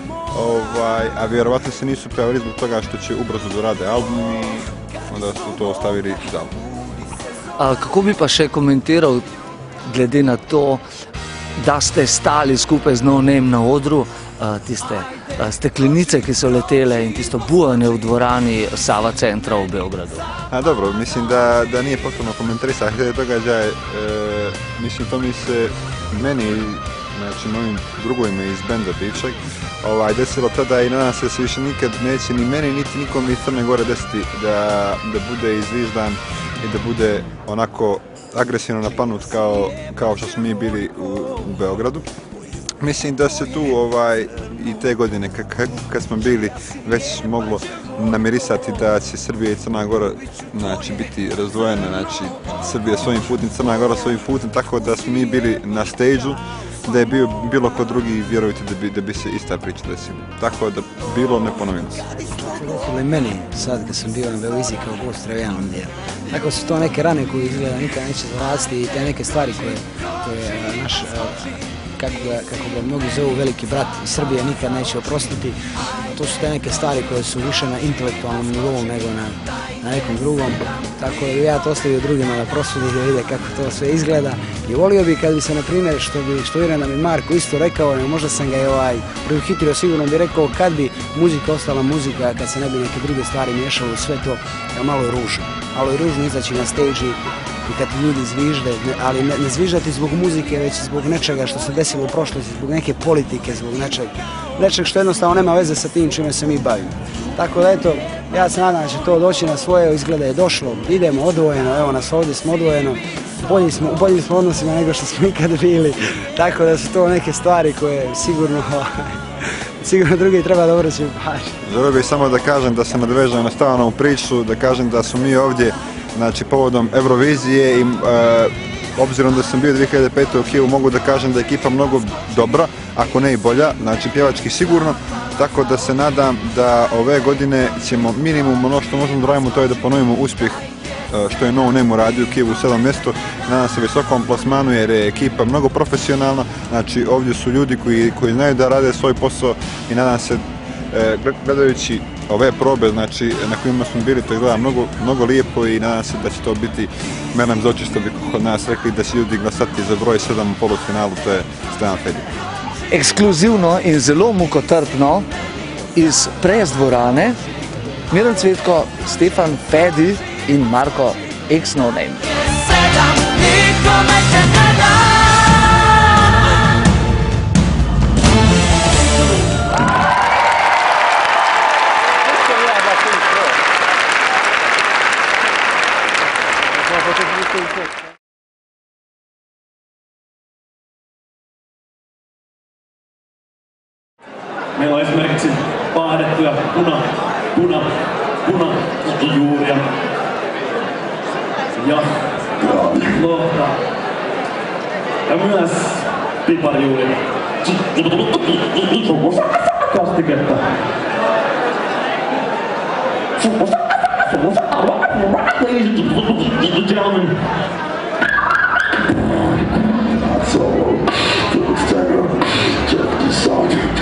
A vjerovatno se nisu pojavili zbog toga što će ubrzo dorade album i onda su to ostavili za album. Kako bi pa še komentiral glede na to, da ste stali skupaj z No Name na odru, tiste steklenice, ki so letele in tisto bujanje v dvorani Sava centra v Beogradu? Dobro, mislim da nije potrebno komentarisati glede događaja. Mislim, to mi se meni, znači mojim drugovima iz benda bivšeg, desilo tada i nadam se da se više nikad neće ni meni niti nikom iz Crne Gore desiti da bude izviždan i da bude onako agresivno napadnut kao što smo mi bili u Beogradu. Mislim da se tu i te godine kad smo bili već moglo namirisati da će Srbija i Crna Gora biti razdvojene, znači Srbija svojim putem, Crna Gora svojim putem, tako da smo mi bili na stage-u, da je bio bilo ko drugi, vjerujte da bi se ista priča desila. Tako da bilo ne ponovilo se. Desilo i meni sad kad sam bio na Euroviziji kao gost Trevijanom dijelu. Tako su to neke rane koje izgleda nikad neće zarasti i te neke stvari koje naš, kako ga mnogi zovu veliki brat iz Srbije nikad neće oprostiti. To su te neke stvari koje su više na intelektualnom nivou nego na nekom drugom. Tako da bi ja to ostavio drugima da prosudi da vide kako to sve izgleda. I volio bi kad bi se, na primjer, što vjerujem da mi Marko isto rekao, možda sam ga preuhitrio, sigurno bi rekao kad bi muzika ostala muzika, kad se ne bi neke druge stvari miješalo u sve to, malo je ružno. Malo je ružno izaći na stage i kad ti ljudi zvižde, ali ne zviždati zbog muzike, već zbog nečega što se desilo u prošlosti, zbog neke politike, zbog nečeg što jednostavno nema veze sa tim čime se mi bavimo. Tako da eto, ja se nadam da će to doći na svoje, izgleda je došlo, idemo odvojeno, evo nas ovdje smo odvojeno, u boljim smo odnosima nego što smo ikad bili, tako da su to neke stvari koje sigurno drugi treba da obraćaju pažnju. Želio bih samo da kažem da se nadvežem na Stevanovu priču, da kažem da su mi ovdje, znači povodom Eurovizije i obzirom da sam bio 2005. u Kijevu, mogu da kažem da je ekipa mnogo dobra, ako ne i bolja, znači pjevački sigurno, tako da se nadam da ove godine ćemo minimum ono što možemo da radimo, to je da ponovimo uspjeh što je No Name uradio u Kijevu u 7. mjestu. Nadam se visokom plasmanu jer je ekipa mnogo profesionalna, znači ovdje su ljudi koji znaju da rade svoj posao i nadam se gledajući ove probe, znači na kojima smo bili, to izgleda mnogo lijepo i nadam se da će to biti melem za oči, što bi kod nas rekli, da će ljudi glasati za broj 7 u polufinalu, to je Stevan Faddy. Ekskluzivno in zelo mukotrpno iz prez dvorane Miran Cvetko, Stevan Faddy in Marko ex No Name. Meillä on esimerkiksi paadettuja juuria ja lohta ja myös piparjuuria. Kastiketta. ladies and gentlemen. So, it's time to check this out.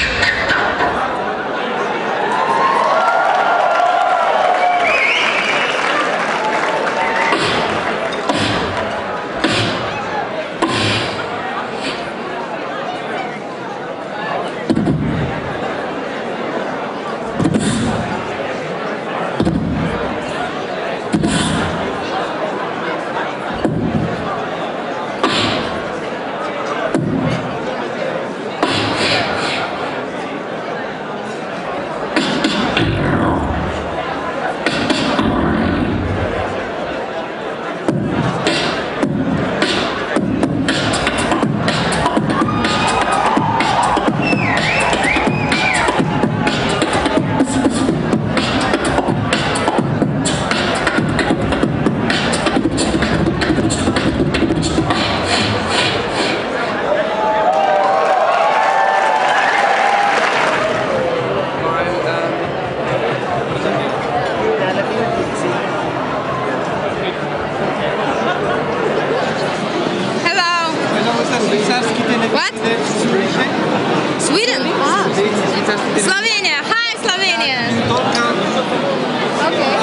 What? Sweden? Slovenia. Hi, Slovenia. Okay.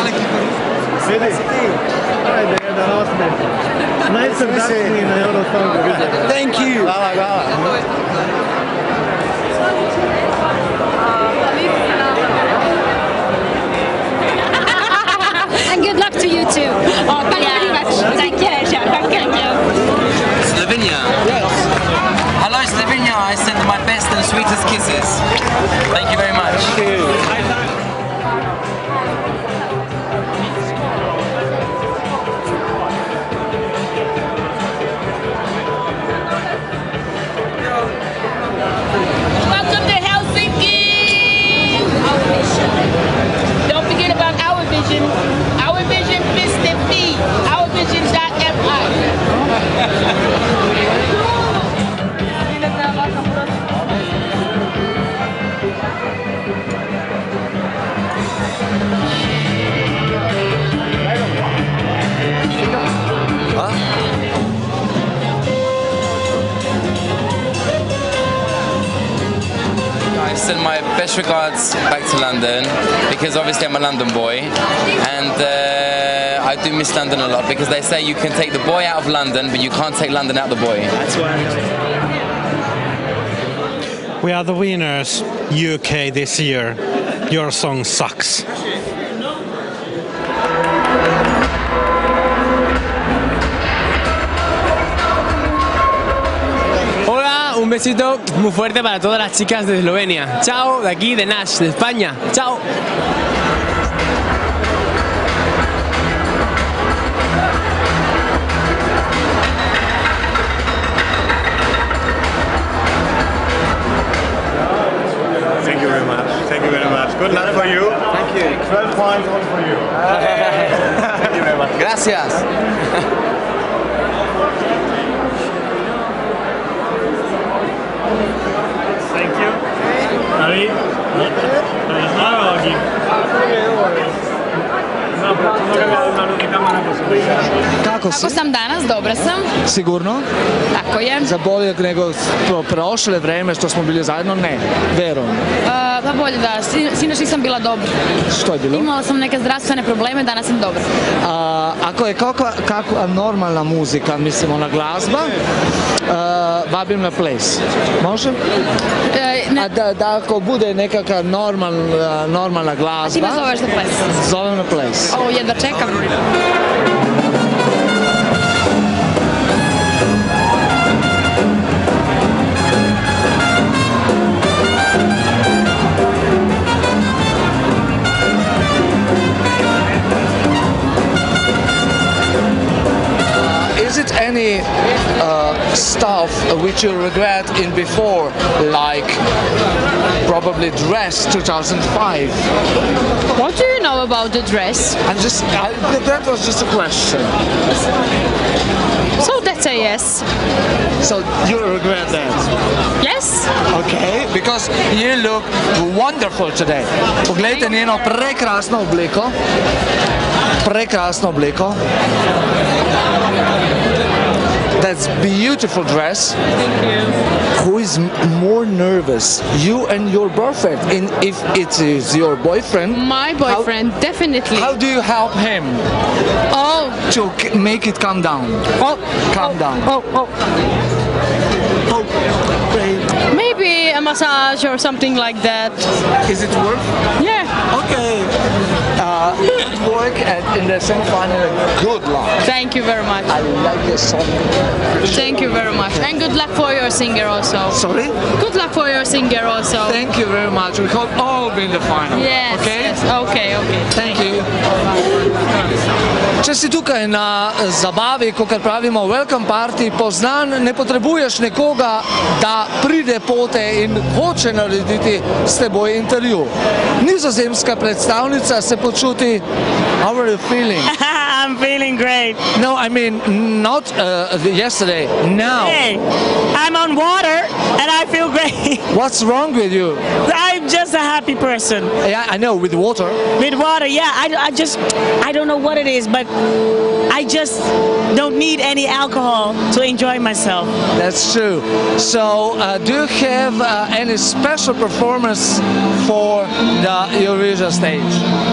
Thank you. And good luck to you too. Oh, thank you very much. Thank you. Thank you. Slovenia. Yes. Hello, Slovenia. I send my best and sweetest kisses. Thank you very much. Thank you. Welcome to Helsinki! Our vision. Don't forget about our vision. Our vision fits the fee. Our vision.fi. I send my best regards back to London because obviously I'm a London boy and I do miss London a lot because they say you can take the boy out of London but you can't take London out of the boy. That's why we are the winners, UK, this year. Your song sucks. Hola, un besito muy fuerte para todas las chicas de Eslovenia. Chao, de aquí, de Nash, de España. Chao. Thank you very much. Thank you very much. Good luck for you. Thank you. 12 points all for you. Thank you very much. Gracias. Thank you. Ali? Kako si? Kako sam danas? Dobra sam. Sigurno? Tako je. Za bolje nego prošle vreme što smo bili zajedno? Ne, verujem. Pa bolje da, sinoć nisam bila dobra. Što je bilo? Imala sam neke zdravstvene probleme, danas sam dobra. Ako je kakva normalna muzika, mislim ona glazba, vabim na ples. Može? Da ako bude nekakva normalna glazba... A ti me zoveš na ples? Zovem na ples. O, jedva čekam. Is it any stuff which you regret in before, like probably Dress 2005? What do you know know about the dress. That was just a question. So that's a yes. So you regret that? Yes. Okay, because you look wonderful today. Poglejte njeno prekrasno obleko. Prekrasno obleko. That's beautiful dress. Thank you. Who is more nervous, you and your boyfriend? And if it is your boyfriend, my boyfriend, definitely. How do you help him? Oh, to make it calm down. Calm down. Maybe a massage or something like that. Is it work? Yeah. Okay. Good work and in the semi-final, good luck. Thank you very much. I like your song. Thank you very much. And good luck for your singer also. Sorry? Good luck for your singer also. Thank you very much. We hope all be in the final. Yes. Okay? Yes. Okay. Thank you. Če si tukaj na zabavi, kakor pravimo welcome party, poznan, ne potrebuješ nekoga, da pride pote in hoče narediti s teboj intervju. Nizozemska predstavnica se počuti, how are you feeling? I'm feeling great. No, I mean, not yesterday, now. Hey, I'm on water and I feel great. What's wrong with you? I'm just a happy person. Yeah, I know, with water. With water, yeah. I don't know what it is, but I just don't need any alcohol to enjoy myself. That's true. So, do you have any special performance for the Eurovision stage?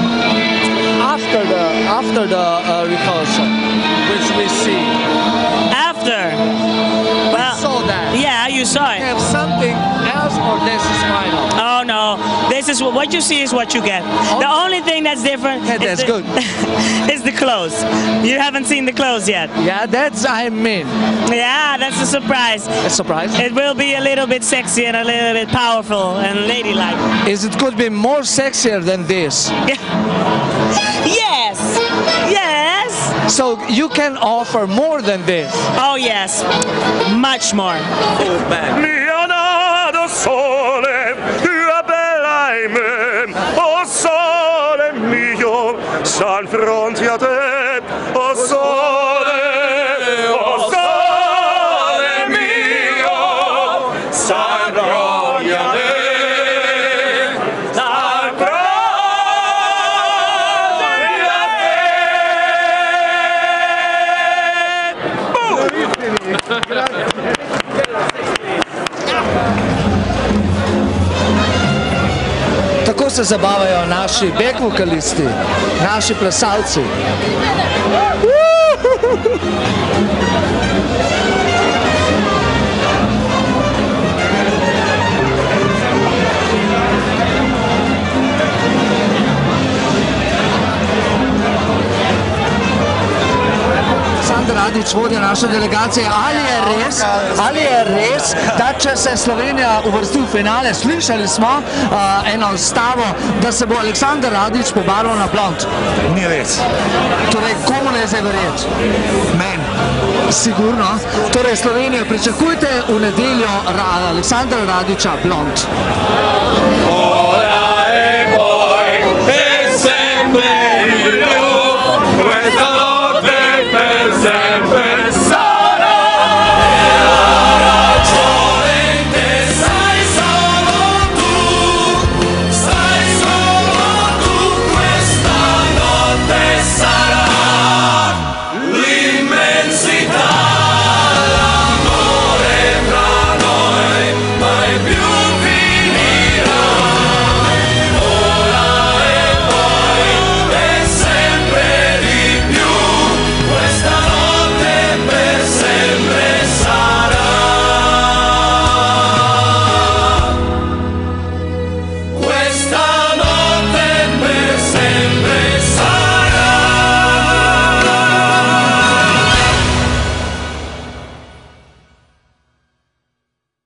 After the rehearsal, which we see. After? Well, we saw that. Yeah, you saw it. Have something else, or this is final? Oh no, this is what you see is what you get. Oh. The only thing that's different is good. Is the clothes. You haven't seen the clothes yet. Yeah, I mean. Yeah, that's a surprise. A surprise? It will be a little bit sexy and a little bit powerful and ladylike. Could be more sexier than this? Yes. Yes. So you can offer more than this? Oh yes, much more. Oh man. O sole mio, San fronte a te, o sole mio, San fronte a te, San fronte a te. Tako se zabavajo naši back vokalisti, naši plesalci. Radič, vodja naše delegacije, ali je res, da če se Slovenija uvrsti v finale, slišali smo eno stavo, da se bo Aleksandar Radič pobarval na blond? Ni res. Torej, komu ne zdaj verjeti? Meni. Sigurno. Torej, Slovenija, pričakujte v nedeljo Aleksandra Radiča blond. Sempre